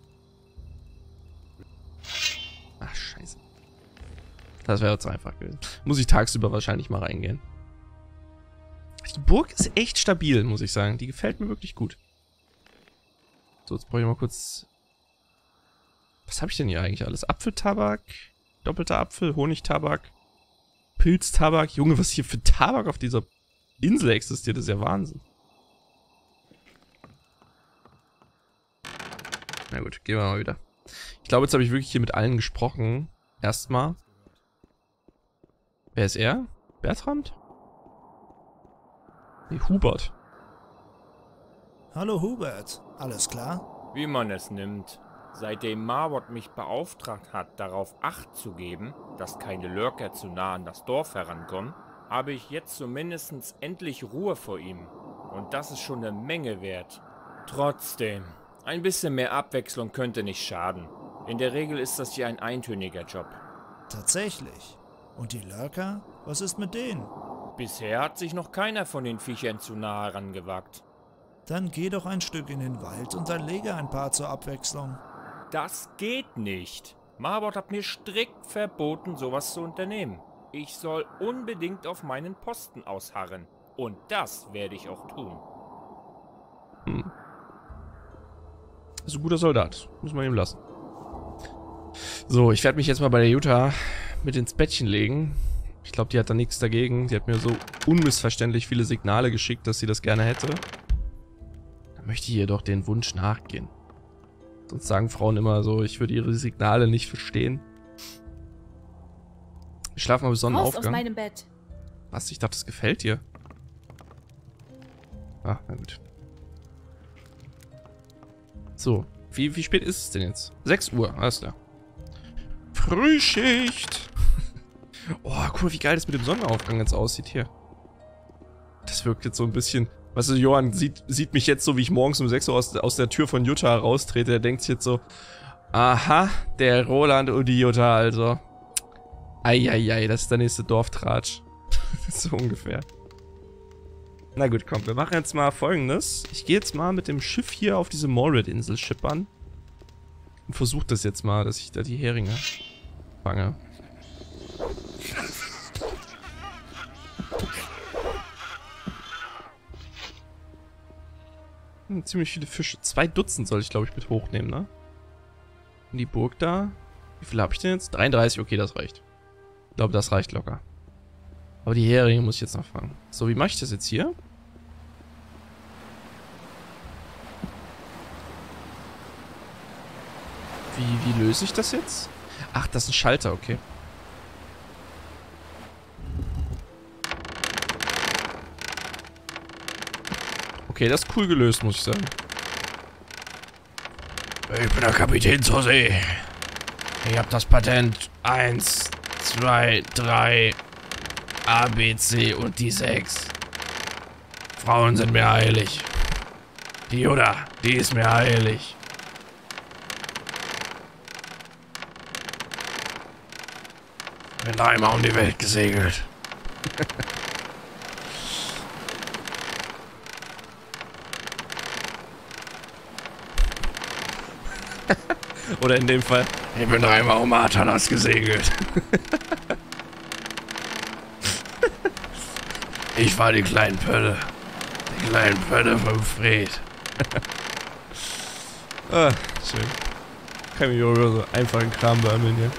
Ach, scheiße. Das wäre zu einfach gewesen. Muss ich tagsüber wahrscheinlich mal reingehen. Ich Die Burg ist echt stabil, muss ich sagen. Die gefällt mir wirklich gut. So, jetzt brauche ich mal kurz... Was habe ich denn hier eigentlich alles? Apfeltabak, doppelter Apfel, Honigtabak, Pilztabak. Junge, was hier für Tabak auf dieser Insel existiert, ist ja Wahnsinn. Na gut, gehen wir mal wieder. Ich glaube, jetzt habe ich wirklich hier mit allen gesprochen. Erstmal. Wer ist er? Bertrand? Nee, Hubert. Hallo Hubert, alles klar? Wie man es nimmt. Seitdem Marbot mich beauftragt hat, darauf Acht zu geben, dass keine Lurker zu nah an das Dorf herankommen, habe ich jetzt zumindest endlich Ruhe vor ihm. Und das ist schon eine Menge wert. Trotzdem, ein bisschen mehr Abwechslung könnte nicht schaden. In der Regel ist das hier ein eintöniger Job. Tatsächlich. Und die Lurker? Was ist mit denen? Bisher hat sich noch keiner von den Viechern zu nah herangewagt. Dann geh doch ein Stück in den Wald und erlege ein paar zur Abwechslung. Das geht nicht. Marbot hat mir strikt verboten, sowas zu unternehmen. Ich soll unbedingt auf meinen Posten ausharren. Und das werde ich auch tun. Hm. Ist ein guter Soldat. Muss man ihm lassen. So, ich werde mich jetzt mal bei der Jutta mit ins Bettchen legen. Ich glaube, die hat da nichts dagegen. Die hat mir so unmissverständlich viele Signale geschickt, dass sie das gerne hätte. Da möchte ich ihr doch den Wunsch nachgehen. Sonst sagen Frauen immer so, ich würde ihre Signale nicht verstehen. Ich schlafe mal bis Sonnenaufgang. Raus aus meinem Bett. Was? Ich dachte, das gefällt dir. Ah, na gut. So, wie, wie spät ist es denn jetzt? sechs Uhr, alles klar. Frühschicht. Oh, cool, wie geil das mit dem Sonnenaufgang jetzt aussieht hier. Das wirkt jetzt so ein bisschen... Weißt du, Johann sieht, sieht mich jetzt so, wie ich morgens um sechs Uhr aus, aus der Tür von Jutta raustrete. Der denkt sich jetzt so, aha, der Roland und die Jutta, also. Eieiei, das ist der nächste Dorftratsch. So ungefähr. Na gut, komm, wir machen jetzt mal Folgendes. Ich gehe jetzt mal mit dem Schiff hier auf diese Morrid-Insel schippern. Und versuche das jetzt mal, dass ich da die Heringe fange. Hm, ziemlich viele Fische. Zwei Dutzend soll ich, glaube ich, mit hochnehmen, ne? In die Burg da. Wie viele habe ich denn jetzt? dreiunddreißig, okay, das reicht. Ich glaube, das reicht locker. Aber die Heringe muss ich jetzt noch fangen. So, wie mache ich das jetzt hier? Wie, wie löse ich das jetzt? Ach, das ist ein Schalter, okay. Okay, das ist cool gelöst, muss ich sagen. Ich bin der Kapitän zur See. Ich habe das Patent eins, zwei, drei, A, B, C und die sechs. Frauen sind mir heilig. Die Jutta, die ist mir heilig. Ich bin dreimal um die Welt gesegelt. Oder in dem Fall, ich bin dreimal um Atanas gesegelt. Ich war die kleinen Pölle. Die kleinen Pölle vom Fred. Ah, schön. Kann mich auch über so einfachen Kram behandeln hier.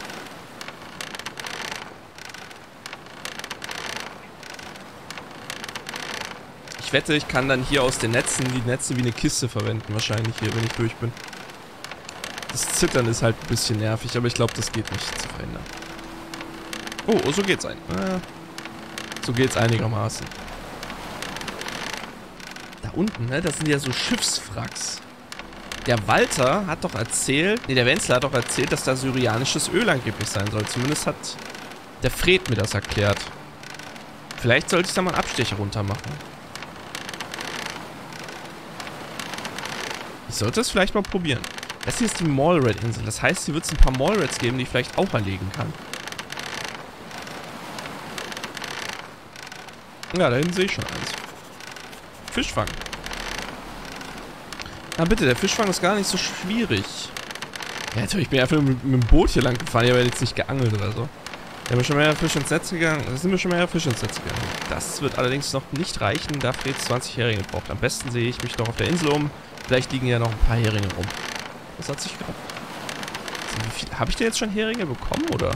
Ich wette, ich kann dann hier aus den Netzen die Netze wie eine Kiste verwenden, wahrscheinlich hier, wenn ich durch bin. Das Zittern ist halt ein bisschen nervig, aber ich glaube, das geht nicht zu verhindern. Oh, oh so geht's ein. Äh, so geht's einigermaßen. Da unten, ne, das sind ja so Schiffswracks. Der Walter hat doch erzählt, ne, der Wenzler hat doch erzählt, dass da syrianisches Öl angeblich sein soll. Zumindest hat der Fred mir das erklärt. Vielleicht sollte ich da mal einen Abstecher runter machen. Ich sollte es vielleicht mal probieren. Das hier ist die Mallred-Insel. Das heißt, hier wird es ein paar Mallreds geben, die ich vielleicht auch erlegen kann. Ja, da hinten sehe ich schon eins. Fischfang. Na bitte, der Fischfang ist gar nicht so schwierig. Ja, natürlich, ich bin einfach mit, mit dem Boot hier lang gefahren. Ich habe jetzt nicht geangelt oder so. Da sind wir schon mehrere Fische ins Netz gegangen. Da sind wir schon mehrere Fische ins Netz gegangen. Das wird allerdings noch nicht reichen, da Fred zwanzig Heringe braucht. Am besten sehe ich mich noch auf der Insel um. Vielleicht liegen ja noch ein paar Heringe rum. Das hat sich gerade... Also, habe ich denn jetzt schon Heringe bekommen, oder?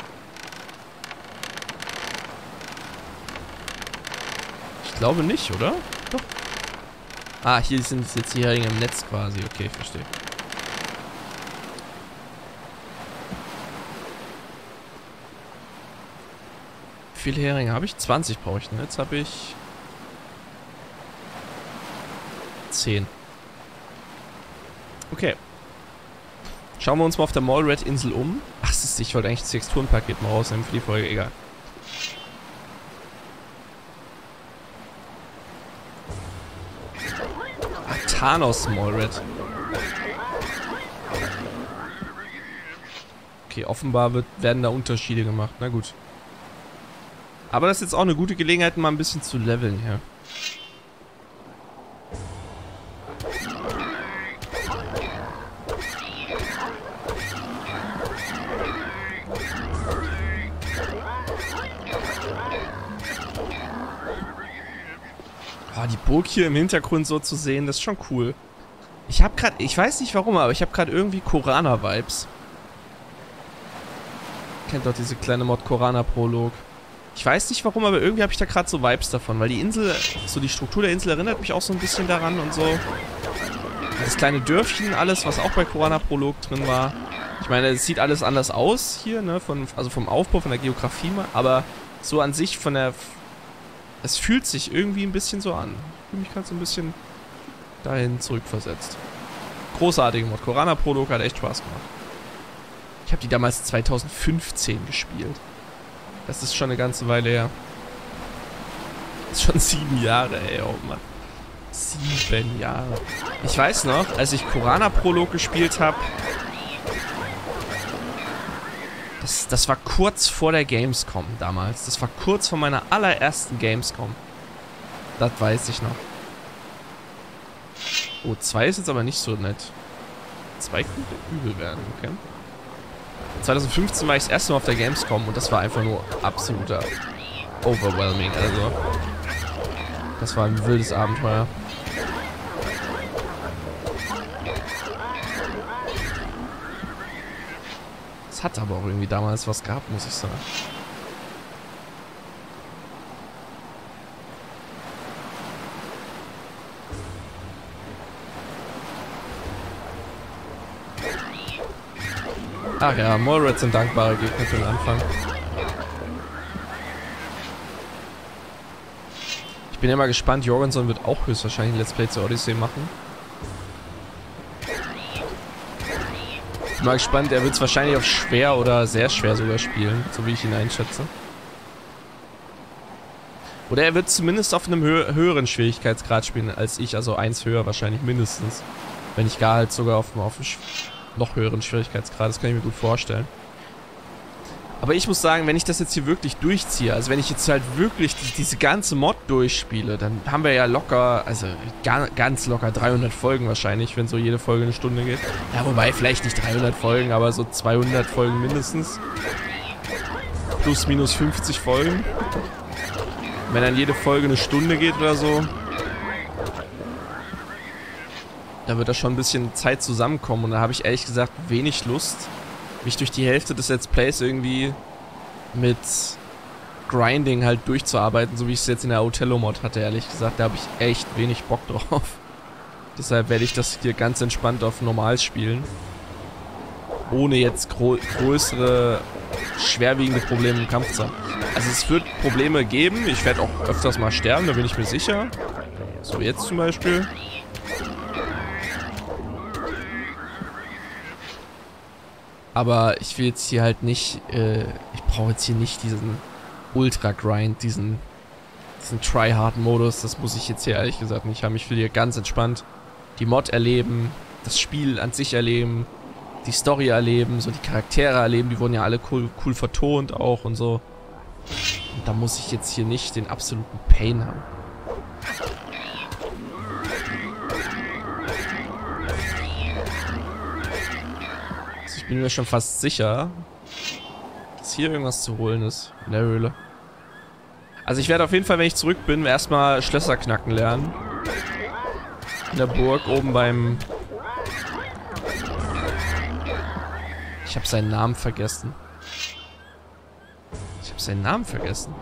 Ich glaube nicht, oder? Doch. Ah, hier sind jetzt die Heringe im Netz quasi. Okay, ich verstehe. Wie viele Heringe habe ich? zwanzig brauche ich. Ne? Jetzt habe ich... zehn. Okay. Schauen wir uns mal auf der Mallred-Insel um. Ach, das ist, ich wollte eigentlich das Texturenpaket mal rausnehmen für die Folge. Egal. Ah, Thanos Mallred. Okay, offenbar wird, werden da Unterschiede gemacht. Na gut. Aber das ist jetzt auch eine gute Gelegenheit, mal ein bisschen zu leveln hier. Oh, die Burg hier im Hintergrund so zu sehen, das ist schon cool. Ich habe gerade, ich weiß nicht warum, aber ich habe gerade irgendwie Korana-Vibes. Kennt doch diese kleine Mod Korana-Prolog. Ich weiß nicht warum, aber irgendwie habe ich da gerade so Vibes davon, weil die Insel, so die Struktur der Insel erinnert mich auch so ein bisschen daran und so. Das kleine Dörfchen, alles, was auch bei Korana-Prolog drin war. Ich meine, es sieht alles anders aus hier, ne, von, also vom Aufbau, von der Geografie mal, aber so an sich von der... Es fühlt sich irgendwie ein bisschen so an. Ich fühle mich gerade so ein bisschen dahin zurückversetzt. Großartige Mod. Korana-Prolog hat echt Spaß gemacht. Ich habe die damals zweitausendfünfzehn gespielt. Das ist schon eine ganze Weile her. Das ist schon sieben Jahre, ey, oh Mann. Sieben Jahre. Ich weiß noch, als ich Korana-Prolog gespielt habe, das, das war kurz vor der Gamescom damals. Das war kurz vor meiner allerersten Gamescom. Das weiß ich noch. Oh, zwei ist jetzt aber nicht so nett. Zwei könnte übel werden, okay. zweitausendfünfzehn war ich das erste Mal auf der Gamescom und das war einfach nur absoluter overwhelming, also das war ein wildes Abenteuer. Es hat aber auch irgendwie damals was gehabt, muss ich sagen. Ach ja, Mallreds sind dankbare Gegner für den Anfang. Ich bin ja mal gespannt, Jorgenson wird auch höchstwahrscheinlich ein Let's Play zur Odyssey machen. Ich bin mal gespannt, er wird es wahrscheinlich auf schwer oder sehr schwer sogar spielen, so wie ich ihn einschätze. Oder er wird zumindest auf einem hö höheren Schwierigkeitsgrad spielen als ich, also eins höher wahrscheinlich mindestens. Wenn nicht gar halt sogar auf, auf einem noch höheren Schwierigkeitsgrad, das kann ich mir gut vorstellen. Aber ich muss sagen, wenn ich das jetzt hier wirklich durchziehe, also wenn ich jetzt halt wirklich die, diese ganze Mod durchspiele, dann haben wir ja locker, also ga, ganz locker dreihundert Folgen wahrscheinlich, wenn so jede Folge eine Stunde geht. Ja, wobei vielleicht nicht dreihundert Folgen, aber so zweihundert Folgen mindestens. Plus, minus fünfzig Folgen. Wenn dann jede Folge eine Stunde geht oder so, da wird da schon ein bisschen Zeit zusammenkommen und da habe ich ehrlich gesagt wenig Lust, mich durch die Hälfte des Let's Plays irgendwie mit Grinding halt durchzuarbeiten, so wie ich es jetzt in der Othello-Mod hatte, ehrlich gesagt. Da habe ich echt wenig Bock drauf. Deshalb werde ich das hier ganz entspannt auf normal spielen. Ohne jetzt gro größere, schwerwiegende Probleme im Kampf zu haben. Also es wird Probleme geben, ich werde auch öfters mal sterben, da bin ich mir sicher. So jetzt zum Beispiel. Aber ich will jetzt hier halt nicht, äh, ich brauche jetzt hier nicht diesen Ultra-Grind, diesen, diesen Try-Hard-Modus. Das muss ich jetzt hier ehrlich gesagt nicht haben. Ich will hier ganz entspannt die Mod erleben, das Spiel an sich erleben, die Story erleben, so die Charaktere erleben. Die wurden ja alle cool, cool vertont auch und so. Und da muss ich jetzt hier nicht den absoluten Pain haben. Ich bin mir schon fast sicher, dass dass hier irgendwas zu holen ist in der Höhle. Also ich werde auf jeden Fall, wenn ich zurück bin, erstmal Schlösser knacken lernen. In der Burg oben beim... Ich habe seinen Namen vergessen. Ich habe seinen Namen vergessen.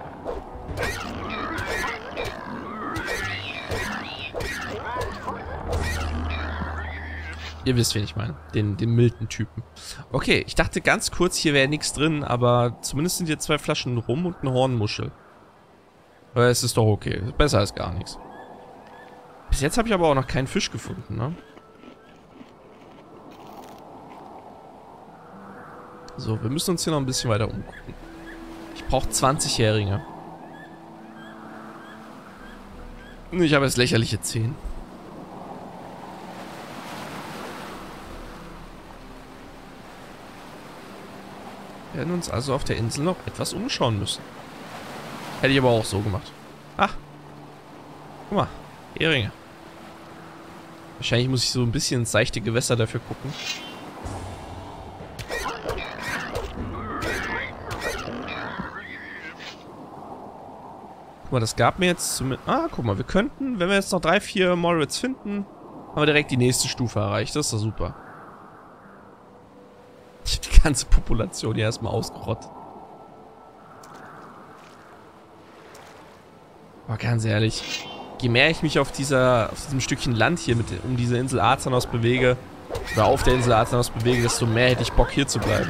Ihr wisst, wen ich meine. Den, den milden Typen. Okay, ich dachte ganz kurz, hier wäre nichts drin, aber zumindest sind hier zwei Flaschen Rum und eine Hornmuschel. Aber es ist doch okay. Besser als gar nichts. Bis jetzt habe ich aber auch noch keinen Fisch gefunden, ne? So, wir müssen uns hier noch ein bisschen weiter umgucken. Ich brauche zwanzig Heringe. Und ich habe jetzt lächerliche zehn. Wir werden uns also auf der Insel noch etwas umschauen müssen. Hätte ich aber auch so gemacht. Ach. Guck mal. Heringe. Wahrscheinlich muss ich so ein bisschen ins seichte Gewässer dafür gucken. Guck mal, das gab mir jetzt zumindest... Ah, guck mal, wir könnten, wenn wir jetzt noch drei, vier Morrits finden, haben wir direkt die nächste Stufe erreicht. Das ist doch super. Ich hab die ganze Population hier erstmal ausgerottet. Aber ganz ehrlich, je mehr ich mich auf dieser, auf diesem Stückchen Land hier mit, um diese Insel Azanos bewege, oder auf der Insel Azanos bewege, desto mehr hätte ich Bock hier zu bleiben.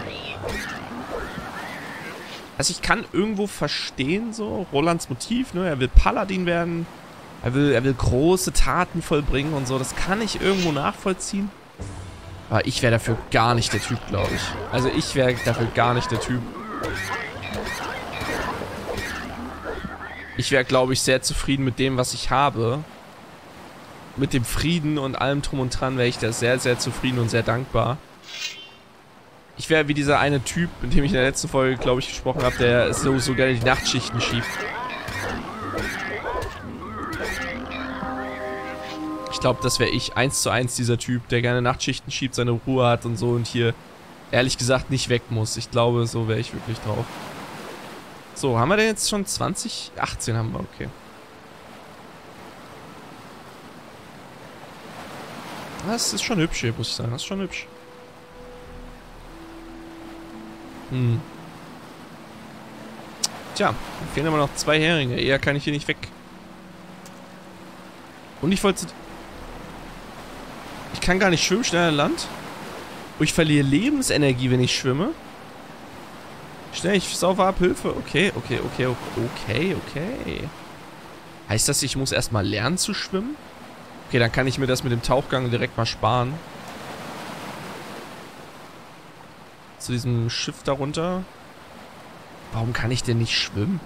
Also ich kann irgendwo verstehen, so, Rolands Motiv, ne, er will Paladin werden, er will, er will große Taten vollbringen und so, das kann ich irgendwo nachvollziehen. Aber ich wäre dafür gar nicht der Typ, glaube ich. Also ich wäre dafür gar nicht der Typ. Ich wäre, glaube ich, sehr zufrieden mit dem, was ich habe. Mit dem Frieden und allem drum und dran wäre ich da sehr, sehr zufrieden und sehr dankbar. Ich wäre wie dieser eine Typ, mit dem ich in der letzten Folge, glaube ich, gesprochen habe, der so, so gerne die Nachtschichten schiebt. Ich glaube, das wäre ich, eins zu eins dieser Typ, der gerne Nachtschichten schiebt, seine Ruhe hat und so und hier, ehrlich gesagt, nicht weg muss. Ich glaube, so wäre ich wirklich drauf. So, haben wir denn jetzt schon zwanzig? achtzehn haben wir, okay. Das ist schon hübsch hier, muss ich sagen. Das ist schon hübsch. Hm. Tja, mir fehlen aber noch zwei Heringe. Eher kann ich hier nicht weg. Und ich wollte... Ich kann gar nicht schwimmen, schnell an Land. Und ich verliere Lebensenergie, wenn ich schwimme. Schnell, ich saufe ab, Hilfe. Okay, okay, okay, okay, okay. Heißt das, ich muss erstmal lernen zu schwimmen? Okay, dann kann ich mir das mit dem Tauchgang direkt mal sparen. Zu diesem Schiff darunter. Warum kann ich denn nicht schwimmen?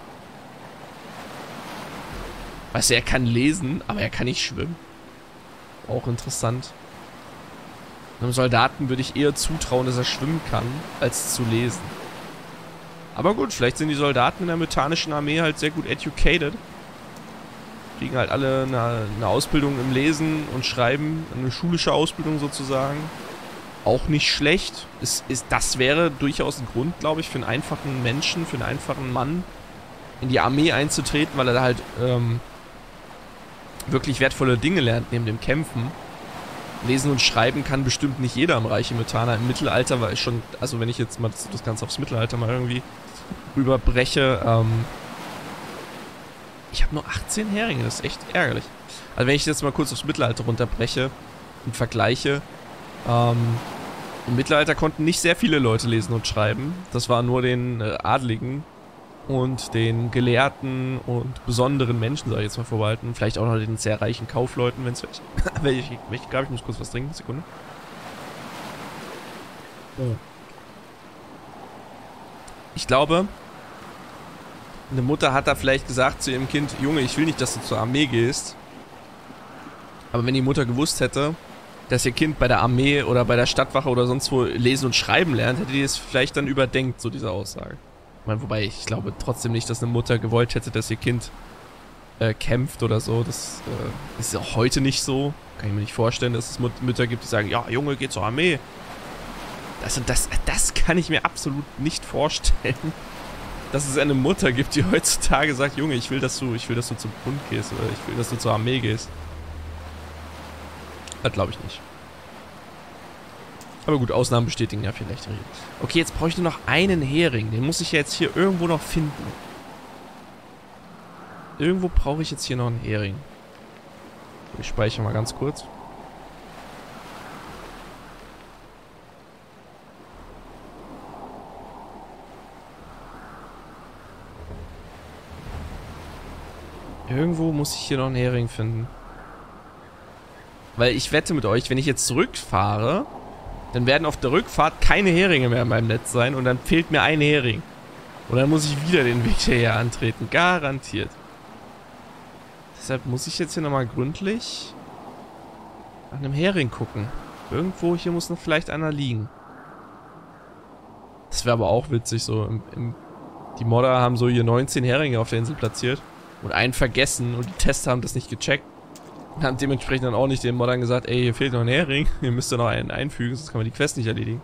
Weißt du, er kann lesen, aber er kann nicht schwimmen. Auch interessant. Einem Soldaten würde ich eher zutrauen, dass er schwimmen kann, als zu lesen. Aber gut, vielleicht sind die Soldaten in der mythanischen Armee halt sehr gut educated. Kriegen halt alle eine, eine Ausbildung im Lesen und Schreiben, eine schulische Ausbildung sozusagen. Auch nicht schlecht. Es, ist, das wäre durchaus ein Grund, glaube ich, für einen einfachen Menschen, für einen einfachen Mann in die Armee einzutreten, weil er da halt ähm, wirklich wertvolle Dinge lernt, neben dem Kämpfen. Lesen und Schreiben kann bestimmt nicht jeder im Reich Mythana. Im Mittelalter war ich schon, also wenn ich jetzt mal das, das Ganze aufs Mittelalter mal irgendwie rüberbreche, ähm, ich habe nur achtzehn Heringe, das ist echt ärgerlich. Also wenn ich jetzt mal kurz aufs Mittelalter runterbreche und vergleiche, ähm, im Mittelalter konnten nicht sehr viele Leute lesen und schreiben. Das war nur den äh, Adligen und den Gelehrten und besonderen Menschen, sage ich jetzt mal, vorbehalten. Vielleicht auch noch den sehr reichen Kaufleuten, wenn es welche, welche, welche gab. Ich muss kurz was trinken, Sekunde. Oh. Ich glaube, eine Mutter hat da vielleicht gesagt zu ihrem Kind, Junge, ich will nicht, dass du zur Armee gehst. Aber wenn die Mutter gewusst hätte, dass ihr Kind bei der Armee oder bei der Stadtwache oder sonst wo lesen und schreiben lernt, hätte die es vielleicht dann überdenkt, so diese Aussage. Ich meine, wobei ich glaube trotzdem nicht, dass eine Mutter gewollt hätte, dass ihr Kind äh, kämpft oder so. Das äh, ist auch heute nicht so. Kann ich mir nicht vorstellen, dass es Mut- Mütter gibt, die sagen, ja, Junge, geh zur Armee. Also das, das kann ich mir absolut nicht vorstellen, dass es eine Mutter gibt, die heutzutage sagt, Junge, ich will, dass du, ich will, dass du zum Bund gehst oder ich will, dass du zur Armee gehst. Das glaube ich nicht. Aber gut, Ausnahmen bestätigen ja vielleicht die Regel. Okay, jetzt brauche ich nur noch einen Hering. Den muss ich ja jetzt hier irgendwo noch finden. Irgendwo brauche ich jetzt hier noch einen Hering. Ich speichere mal ganz kurz. Irgendwo muss ich hier noch einen Hering finden. Weil ich wette mit euch, wenn ich jetzt zurückfahre, dann werden auf der Rückfahrt keine Heringe mehr in meinem Netz sein und dann fehlt mir ein Hering. Und dann muss ich wieder den Weg hierher antreten. Garantiert. Deshalb muss ich jetzt hier nochmal gründlich nach einem Hering gucken. Irgendwo hier muss noch vielleicht einer liegen. Das wäre aber auch witzig so. Im, im, die Modder haben so hier neunzehn Heringe auf der Insel platziert. Und einen vergessen und die Tester haben das nicht gecheckt. Und haben dementsprechend dann auch nicht den Moddern gesagt, ey, hier fehlt noch ein Hering. Ihr müsst da noch einen einfügen, sonst kann man die Quest nicht erledigen.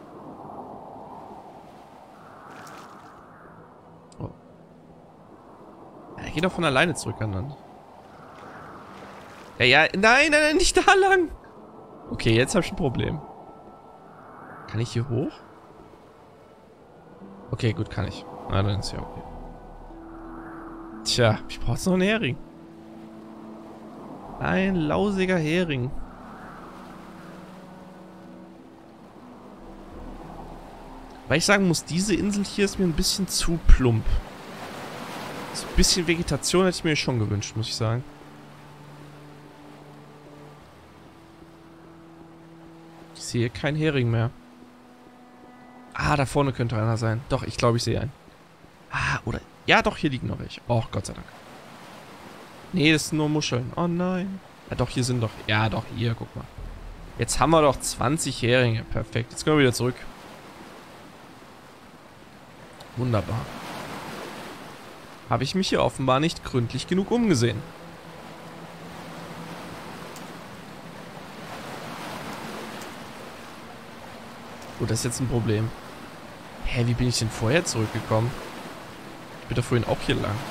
Oh. Er geht doch von alleine zurück an Land. Ja, ja, nein, nein, nein, nicht da lang. Okay, jetzt habe ich ein Problem. Kann ich hier hoch? Okay, gut, kann ich. Na, dann ist ja okay. Tja, ich brauche jetzt noch einen Hering. Ein lausiger Hering. Weil ich sagen muss, diese Insel hier ist mir ein bisschen zu plump. So ein bisschen Vegetation hätte ich mir schon gewünscht, muss ich sagen. Ich sehe keinen Hering mehr. Ah, da vorne könnte einer sein. Doch, ich glaube, ich sehe einen. Ah, oder... Ja, doch, hier liegen noch welche. Oh, Gott sei Dank. Nee, das sind nur Muscheln. Oh nein. Ja, doch, hier sind doch... Ja, doch, hier, guck mal. Jetzt haben wir doch zwanzig Heringe. Perfekt. Jetzt können wir wieder zurück. Wunderbar. Habe ich mich hier offenbar nicht gründlich genug umgesehen. Oh, das ist jetzt ein Problem. Hä, wie bin ich denn vorher zurückgekommen? Ich bin doch vorhin auch hier lang.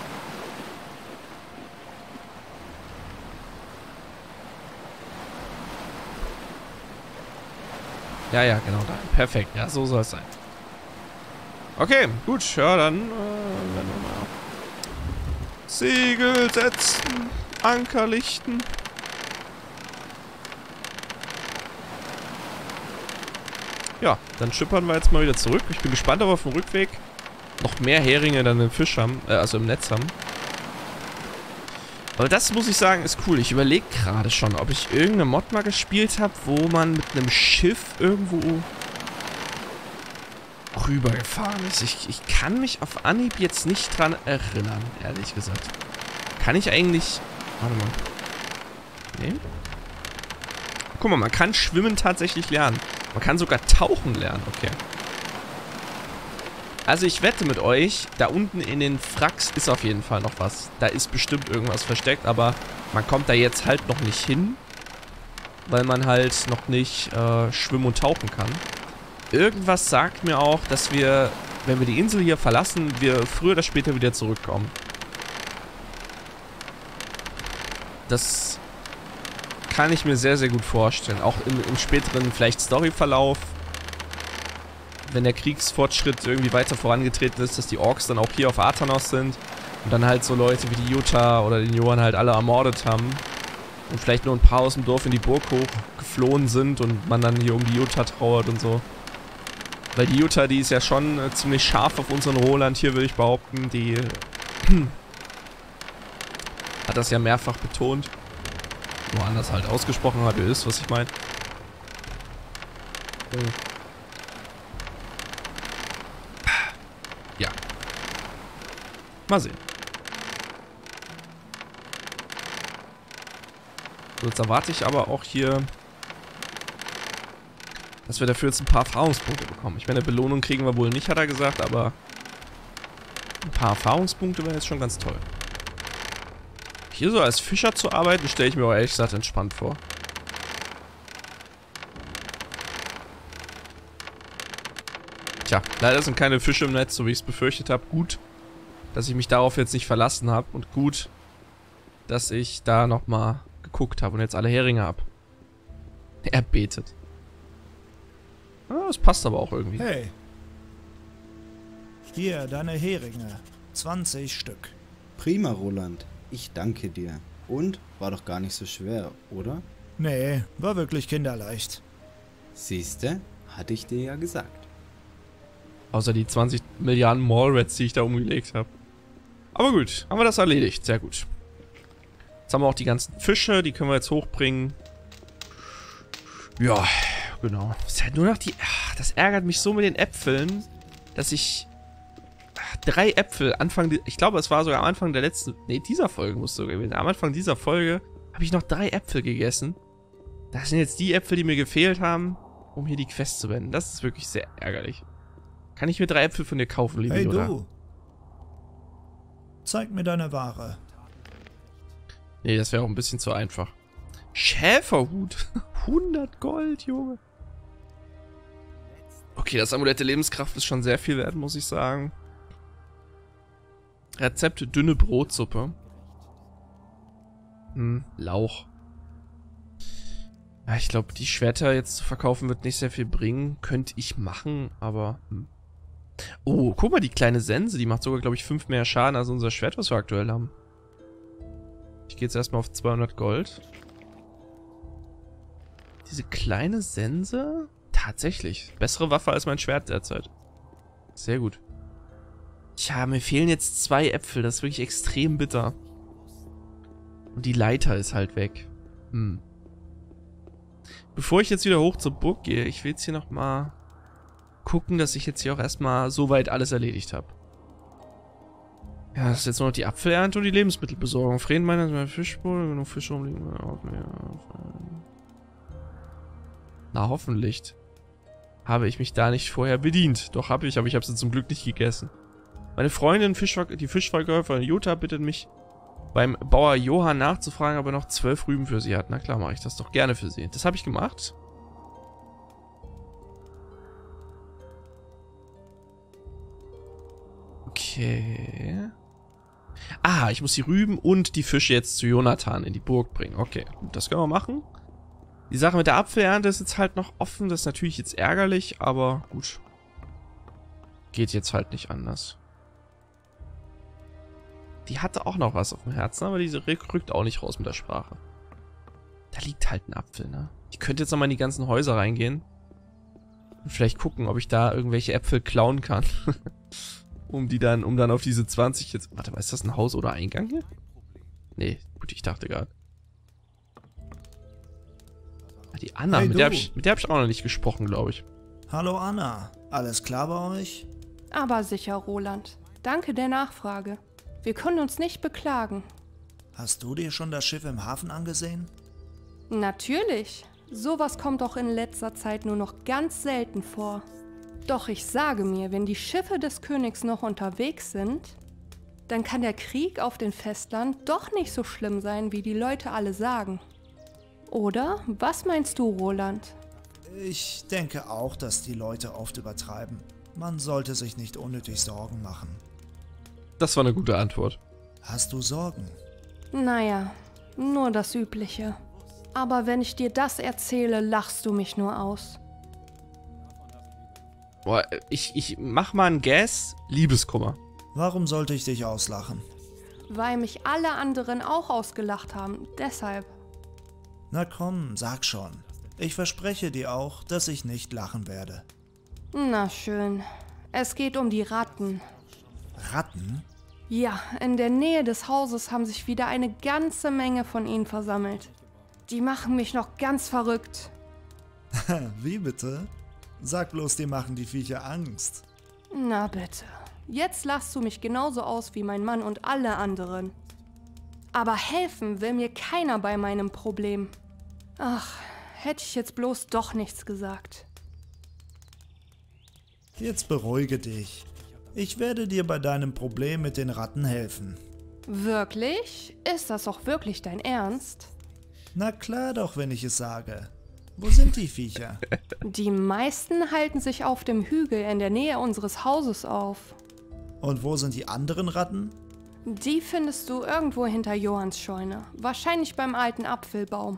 Ja, ja, genau da. Perfekt. Ja, so soll es sein. Okay, gut. Ja, dann äh, werden wir mal Segel setzen. Anker lichten. Ja, dann schippern wir jetzt mal wieder zurück. Ich bin gespannt, ob wir auf dem Rückweg noch mehr Heringe dann im Fisch haben, äh, also im Netz haben. Aber das, muss ich sagen, ist cool. Ich überlege gerade schon, ob ich irgendeine Mod mal gespielt habe, wo man mit einem Schiff irgendwo rübergefahren ist. Ich, ich kann mich auf Anhieb jetzt nicht dran erinnern, ehrlich gesagt. Kann ich eigentlich... Warte mal. Nee. Guck mal, man kann Schwimmen tatsächlich lernen. Man kann sogar tauchen lernen, okay. Also ich wette mit euch, da unten in den Wracks ist auf jeden Fall noch was. Da ist bestimmt irgendwas versteckt, aber man kommt da jetzt halt noch nicht hin, weil man halt noch nicht äh, schwimmen und tauchen kann. Irgendwas sagt mir auch, dass wir, wenn wir die Insel hier verlassen, wir früher oder später wieder zurückkommen. Das kann ich mir sehr, sehr gut vorstellen. Auch im, im späteren vielleicht Storyverlauf. Wenn der Kriegsfortschritt irgendwie weiter vorangetreten ist, dass die Orks dann auch hier auf Arthanos sind und dann halt so Leute wie die Jutta oder den Johann halt alle ermordet haben und vielleicht nur ein paar aus dem Dorf in die Burg hochgeflohen sind und man dann hier um die Jutta trauert und so. Weil die Jutta, die ist ja schon äh, ziemlich scharf auf unseren Roland hier, würde ich behaupten. Die hat das ja mehrfach betont. Nur anders halt ausgesprochen hat, ihr wisst, was ich meine. Ja. Mal sehen. So, jetzt erwarte ich aber auch hier, dass wir dafür jetzt ein paar Erfahrungspunkte bekommen. Ich meine, eine Belohnung kriegen wir wohl nicht, hat er gesagt, aber ein paar Erfahrungspunkte wäre jetzt schon ganz toll. Hier so als Fischer zu arbeiten, stelle ich mir aber ehrlich gesagt entspannt vor. Tja, leider sind keine Fische im Netz, so wie ich es befürchtet habe. Gut, dass ich mich darauf jetzt nicht verlassen habe. Und gut, dass ich da nochmal geguckt habe und jetzt alle Heringe habe. Er betet. Ja, das passt aber auch irgendwie. Hey. Hier, deine Heringe. zwanzig Stück. Prima, Roland. Ich danke dir. Und? War doch gar nicht so schwer, oder? Nee, war wirklich kinderleicht. Siehste, hatte ich dir ja gesagt. Außer die zwanzig Milliarden Mallrats, die ich da umgelegt habe. Aber gut, haben wir das erledigt. Sehr gut. Jetzt haben wir auch die ganzen Fische, die können wir jetzt hochbringen. Ja, genau. Es ist halt nur noch die... Ach, das ärgert mich so mit den Äpfeln, dass ich... Ach, drei Äpfel Anfang... Ich glaube, es war sogar am Anfang der letzten... Nee, dieser Folge muss es sogar gewesen sein. Am Anfang dieser Folge habe ich noch drei Äpfel gegessen. Das sind jetzt die Äpfel, die mir gefehlt haben, um hier die Quest zu beenden. Das ist wirklich sehr ärgerlich. Kann ich mir drei Äpfel von dir kaufen, liebe Hey Yoda? du. Zeig mir deine Ware. Nee, das wäre auch ein bisschen zu einfach. Schäferhut. hundert Gold, Junge. Okay, das Amulett der Lebenskraft ist schon sehr viel wert, muss ich sagen. Rezept dünne Brotsuppe. Hm, Lauch. Ja, ich glaube, die Schwerter jetzt zu verkaufen wird nicht sehr viel bringen. Könnte ich machen, aber... Hm. Oh, guck mal, die kleine Sense, die macht sogar, glaube ich, fünf mehr Schaden als unser Schwert, was wir aktuell haben. Ich gehe jetzt erstmal auf zweihundert Gold. Diese kleine Sense? Tatsächlich. Bessere Waffe als mein Schwert derzeit. Sehr gut. Tja, mir fehlen jetzt zwei Äpfel. Das ist wirklich extrem bitter. Und die Leiter ist halt weg. Hm. Bevor ich jetzt wieder hoch zur Burg gehe, ich will jetzt hier nochmal gucken, dass ich jetzt hier auch erstmal soweit alles erledigt habe. Ja, das ist jetzt nur noch die Apfelernte und die Lebensmittelbesorgung. Frieden meiner ist mein Fischbowl, genug Fische rumliegen. Na, hoffentlich habe ich mich da nicht vorher bedient. Doch habe ich, aber ich habe sie zum Glück nicht gegessen. Meine Freundin, Fischver die Fischverkäuferin Jutta, bittet mich, beim Bauer Johann nachzufragen, ob er noch zwölf Rüben für sie hat. Na klar, mache ich das doch gerne für sie. Das habe ich gemacht. Okay. Ah, ich muss die Rüben und die Fische jetzt zu Jonathan in die Burg bringen. Okay, gut, das können wir machen. Die Sache mit der Apfelernte ist jetzt halt noch offen. Das ist natürlich jetzt ärgerlich, aber gut. Geht jetzt halt nicht anders. Die hatte auch noch was auf dem Herzen, aber diese rückt auch nicht raus mit der Sprache. Da liegt halt ein Apfel, ne? Ich könnte jetzt nochmal in die ganzen Häuser reingehen. Und vielleicht gucken, ob ich da irgendwelche Äpfel klauen kann. um die dann, um dann auf diese zwanzig jetzt... Warte mal, ist das ein Haus oder Eingang hier? Nee, gut, ich dachte gerade. Die Anna, Hey, mit, der hab ich, mit der habe ich auch noch nicht gesprochen, glaube ich. Hallo Anna, alles klar bei euch? Aber sicher, Roland. Danke der Nachfrage. Wir können uns nicht beklagen. Hast du dir schon das Schiff im Hafen angesehen? Natürlich. Sowas kommt doch in letzter Zeit nur noch ganz selten vor. Doch ich sage mir, wenn die Schiffe des Königs noch unterwegs sind, dann kann der Krieg auf dem Festland doch nicht so schlimm sein, wie die Leute alle sagen. Oder? Was meinst du, Roland? Ich denke auch, dass die Leute oft übertreiben. Man sollte sich nicht unnötig Sorgen machen. Das war eine gute Antwort. Hast du Sorgen? Naja, nur das Übliche. Aber wenn ich dir das erzähle, lachst du mich nur aus. Boah, ich, ich mach mal ein Guess. Liebeskummer. Warum sollte ich dich auslachen? Weil mich alle anderen auch ausgelacht haben, deshalb. Na komm, sag schon. Ich verspreche dir auch, dass ich nicht lachen werde. Na schön. Es geht um die Ratten. Ratten? Ja, in der Nähe des Hauses haben sich wieder eine ganze Menge von ihnen versammelt. Die machen mich noch ganz verrückt. Wie bitte? Sag bloß, die machen die Viecher Angst. Na bitte. Jetzt lachst du mich genauso aus wie mein Mann und alle anderen. Aber helfen will mir keiner bei meinem Problem. Ach, hätte ich jetzt bloß doch nichts gesagt. Jetzt beruhige dich. Ich werde dir bei deinem Problem mit den Ratten helfen. Wirklich? Ist das auch wirklich dein Ernst? Na klar doch, wenn ich es sage. Wo sind die Viecher? Die meisten halten sich auf dem Hügel in der Nähe unseres Hauses auf. Und wo sind die anderen Ratten? Die findest du irgendwo hinter Johanns Scheune. Wahrscheinlich beim alten Apfelbaum.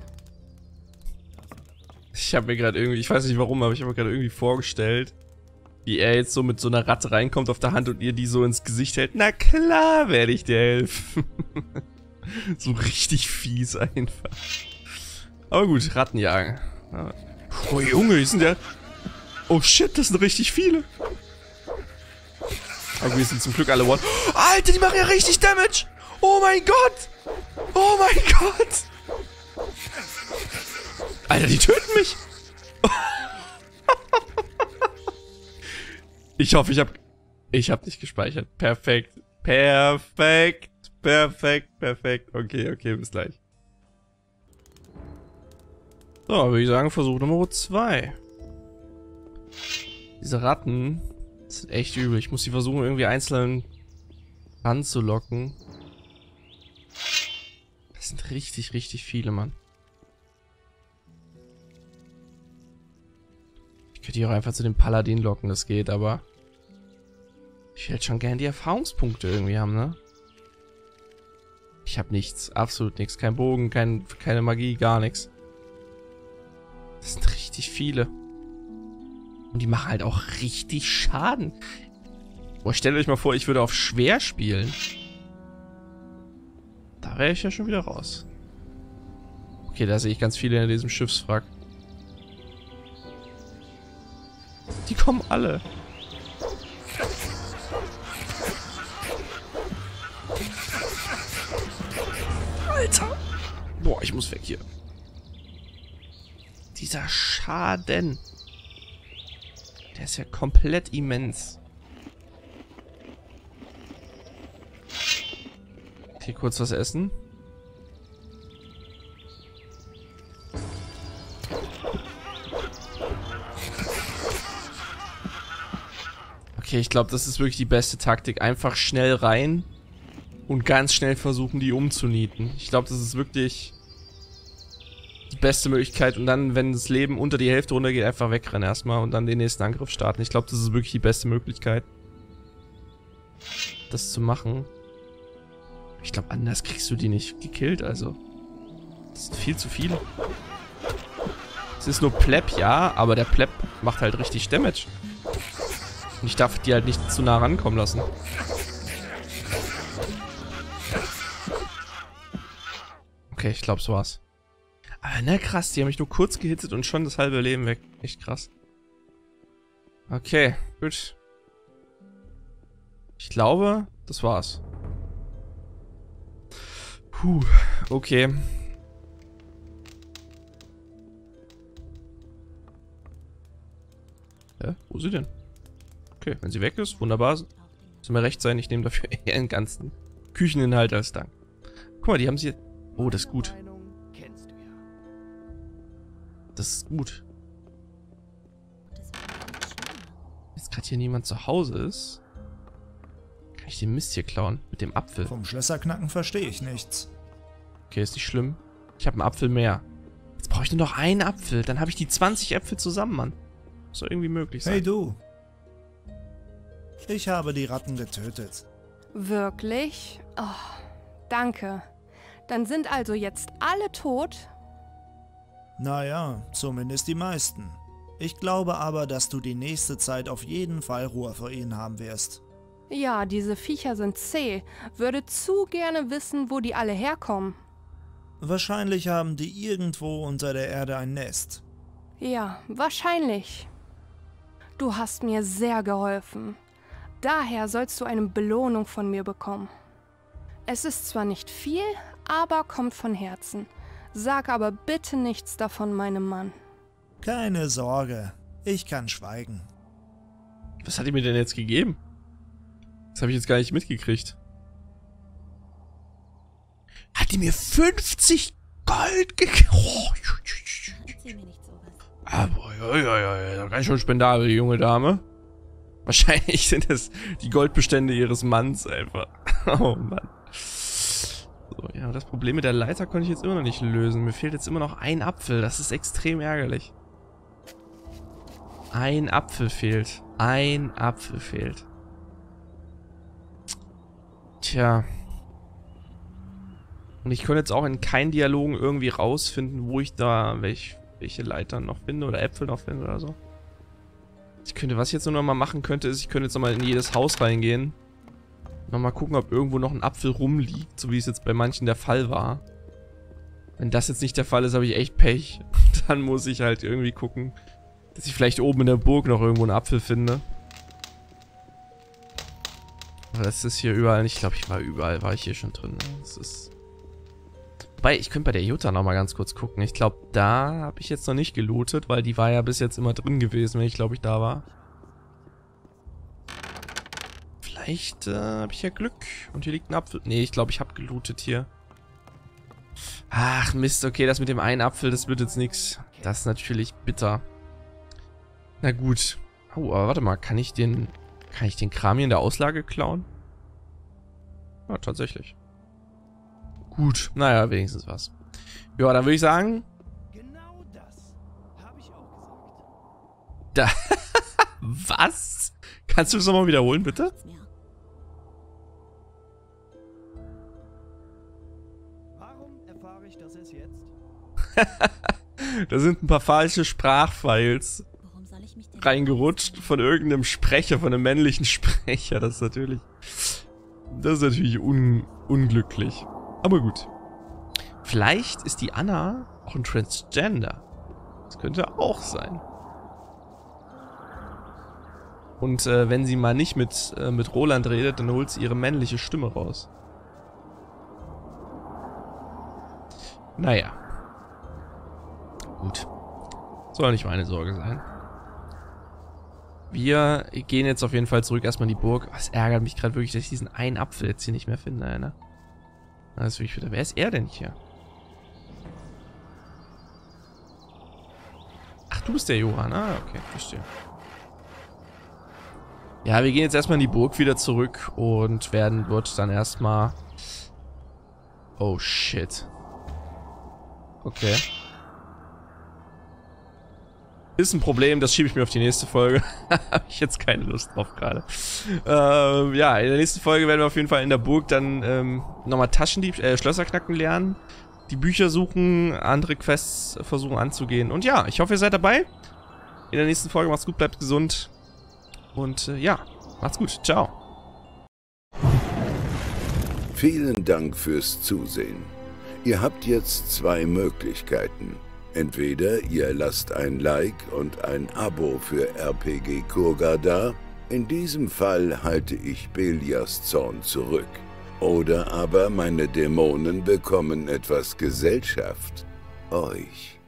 Ich habe mir gerade irgendwie, ich weiß nicht warum, aber ich habe mir gerade irgendwie vorgestellt, wie er jetzt so mit so einer Ratte reinkommt auf der Hand und ihr die so ins Gesicht hält. Na klar werde ich dir helfen. So richtig fies einfach. Aber gut, Rattenjagen. Oh Junge, die sind ja... Oh shit, das sind richtig viele. Aber wir sind zum Glück alle one. Alter, die machen ja richtig Damage. Oh mein Gott. Oh mein Gott. Alter, die töten mich. Ich hoffe, ich habe... Ich habe nicht gespeichert. Perfekt. Perfekt. Perfekt. Perfekt. Okay, okay, bis gleich. So, würde ich sagen, Versuch Nummer zwei. Diese Ratten sind echt übel. Ich muss die versuchen, irgendwie einzeln ranzulocken. Das sind richtig, richtig viele, Mann. Ich könnte die auch einfach zu dem Paladin locken, das geht, aber... Ich hätte schon gern die Erfahrungspunkte irgendwie haben, ne? Ich habe nichts, absolut nichts. Kein Bogen, kein, keine Magie, gar nichts. Das sind richtig viele. Und die machen halt auch richtig Schaden. Boah, stellt euch mal vor, ich würde auf schwer spielen. Da wäre ich ja schon wieder raus. Okay, da sehe ich ganz viele in diesem Schiffswrack. Die kommen alle. Alter! Boah, ich muss weg hier. Dieser Schaden. Der ist ja komplett immens. Okay, kurz was essen. Okay, ich glaube, das ist wirklich die beste Taktik. Einfach schnell rein und ganz schnell versuchen, die umzunieten. Ich glaube, das ist wirklich die beste Möglichkeit. Und dann, wenn das Leben unter die Hälfte runtergeht, einfach wegrennen erstmal und dann den nächsten Angriff starten. Ich glaube, das ist wirklich die beste Möglichkeit, das zu machen. Ich glaube, anders kriegst du die nicht gekillt, also. Das sind viel zu viele. Es ist nur Pleb, ja, aber der Pleb macht halt richtig Damage. Und ich darf die halt nicht zu nah rankommen lassen. Okay, ich glaube, so war's. Aber ne, krass, die haben mich nur kurz gehittet und schon das halbe Leben weg. Echt krass. Okay, gut. Ich glaube, das war's. Puh, okay. Hä? Wo ist sie denn? Okay, wenn sie weg ist, wunderbar. Soll mir recht sein, ich nehme dafür eher einen ganzen Kücheninhalt als Dank. Guck mal, die haben sie... Oh, das ist gut. Das ist gut. Jetzt gerade hier niemand zu Hause ist, kann ich den Mist hier klauen. Mit dem Apfel. Vom Schlösserknacken verstehe ich nichts. Okay, ist nicht schlimm. Ich habe einen Apfel mehr. Jetzt brauche ich nur noch einen Apfel. Dann habe ich die zwanzig Äpfel zusammen, Mann. Muss doch irgendwie möglich sein. Hey du. Ich habe die Ratten getötet. Wirklich? Oh, danke. Dann sind also jetzt alle tot? Naja, zumindest die meisten. Ich glaube aber, dass du die nächste Zeit auf jeden Fall Ruhe vor ihnen haben wirst. Ja, diese Viecher sind zäh. Würde zu gerne wissen, wo die alle herkommen. Wahrscheinlich haben die irgendwo unter der Erde ein Nest. Ja, wahrscheinlich. Du hast mir sehr geholfen. Daher sollst du eine Belohnung von mir bekommen. Es ist zwar nicht viel, aber kommt von Herzen. Sag aber bitte nichts davon meinem Mann. Keine Sorge, ich kann schweigen. Was hat die mir denn jetzt gegeben? Das habe ich jetzt gar nicht mitgekriegt. Hat die mir fünfzig Gold gegeben? Oh. Aber ja, ja, ja, ja, ganz schön spendabel, die junge Dame. Wahrscheinlich sind es die Goldbestände ihres Manns einfach. Oh Mann. So, So, ja, das Problem mit der Leiter konnte ich jetzt immer noch nicht lösen. Mir fehlt jetzt immer noch ein Apfel. Das ist extrem ärgerlich. Ein Apfel fehlt. Ein Apfel fehlt. Tja. Und ich konnte jetzt auch in keinen Dialogen irgendwie rausfinden, wo ich da welch, welche Leitern noch finde oder Äpfel noch finde oder so. Ich könnte, was ich jetzt nur noch mal machen könnte, ist, ich könnte jetzt noch mal in jedes Haus reingehen. Nochmal gucken, ob irgendwo noch ein Apfel rumliegt, so wie es jetzt bei manchen der Fall war. Wenn das jetzt nicht der Fall ist, habe ich echt Pech. Dann muss ich halt irgendwie gucken, dass ich vielleicht oben in der Burg noch irgendwo einen Apfel finde. Aber das ist hier überall nicht. Ich glaube, ich war überall, war ich hier schon drin. Das ist... Wobei, ich könnte bei der Jutta nochmal ganz kurz gucken. Ich glaube, da habe ich jetzt noch nicht gelootet, weil die war ja bis jetzt immer drin gewesen, wenn ich glaube ich da war. Vielleicht äh, habe ich ja Glück. Und hier liegt ein Apfel. Nee, ich glaube, ich habe gelootet hier. Ach, Mist. Okay, das mit dem einen Apfel, das wird jetzt nichts. Das ist natürlich bitter. Na gut. Oh, aber warte mal. Kann ich den... Kann ich den Kram hier in der Auslage klauen? Ja, tatsächlich. Gut. Naja, wenigstens was. Ja, dann würde ich sagen... Genau das habe ich auch gesagt. Da... Was? Kannst du das nochmal wiederholen, bitte? Da sind ein paar falsche Sprachfiles reingerutscht von irgendeinem Sprecher, von einem männlichen Sprecher. Das ist natürlich... Das ist natürlich un, unglücklich. Aber gut. Vielleicht ist die Anna auch ein Transgender. Das könnte auch sein. Und äh, wenn sie mal nicht mit, äh, mit Roland redet, dann holt sie ihre männliche Stimme raus. Naja. Gut. Soll nicht meine Sorge sein. Wir gehen jetzt auf jeden Fall zurück erstmal in die Burg. Es ärgert mich gerade wirklich, dass ich diesen einen Apfel jetzt hier nicht mehr finde, ne? Das ist wirklich wieder. Wer ist er denn hier? Ach, du bist der Johann. Ah, okay, verstehe. Ja, wir gehen jetzt erstmal in die Burg wieder zurück und werden dort dann erstmal... Oh, shit. Okay. Ist ein Problem, das schiebe ich mir auf die nächste Folge. Habe ich jetzt keine Lust drauf gerade. Ähm, ja, in der nächsten Folge werden wir auf jeden Fall in der Burg dann ähm, nochmal Taschendieb, äh, Schlösser knacken lernen. Die Bücher suchen, andere Quests versuchen anzugehen. Und ja, ich hoffe, ihr seid dabei. In der nächsten Folge. Macht's gut, bleibt gesund. Und äh, ja, macht's gut. Ciao. Vielen Dank fürs Zusehen. Ihr habt jetzt zwei Möglichkeiten. Entweder ihr lasst ein Like und ein Abo für R P G Kurga da. In diesem Fall halte ich Belias Zorn zurück. Oder aber meine Dämonen bekommen etwas Gesellschaft. Euch.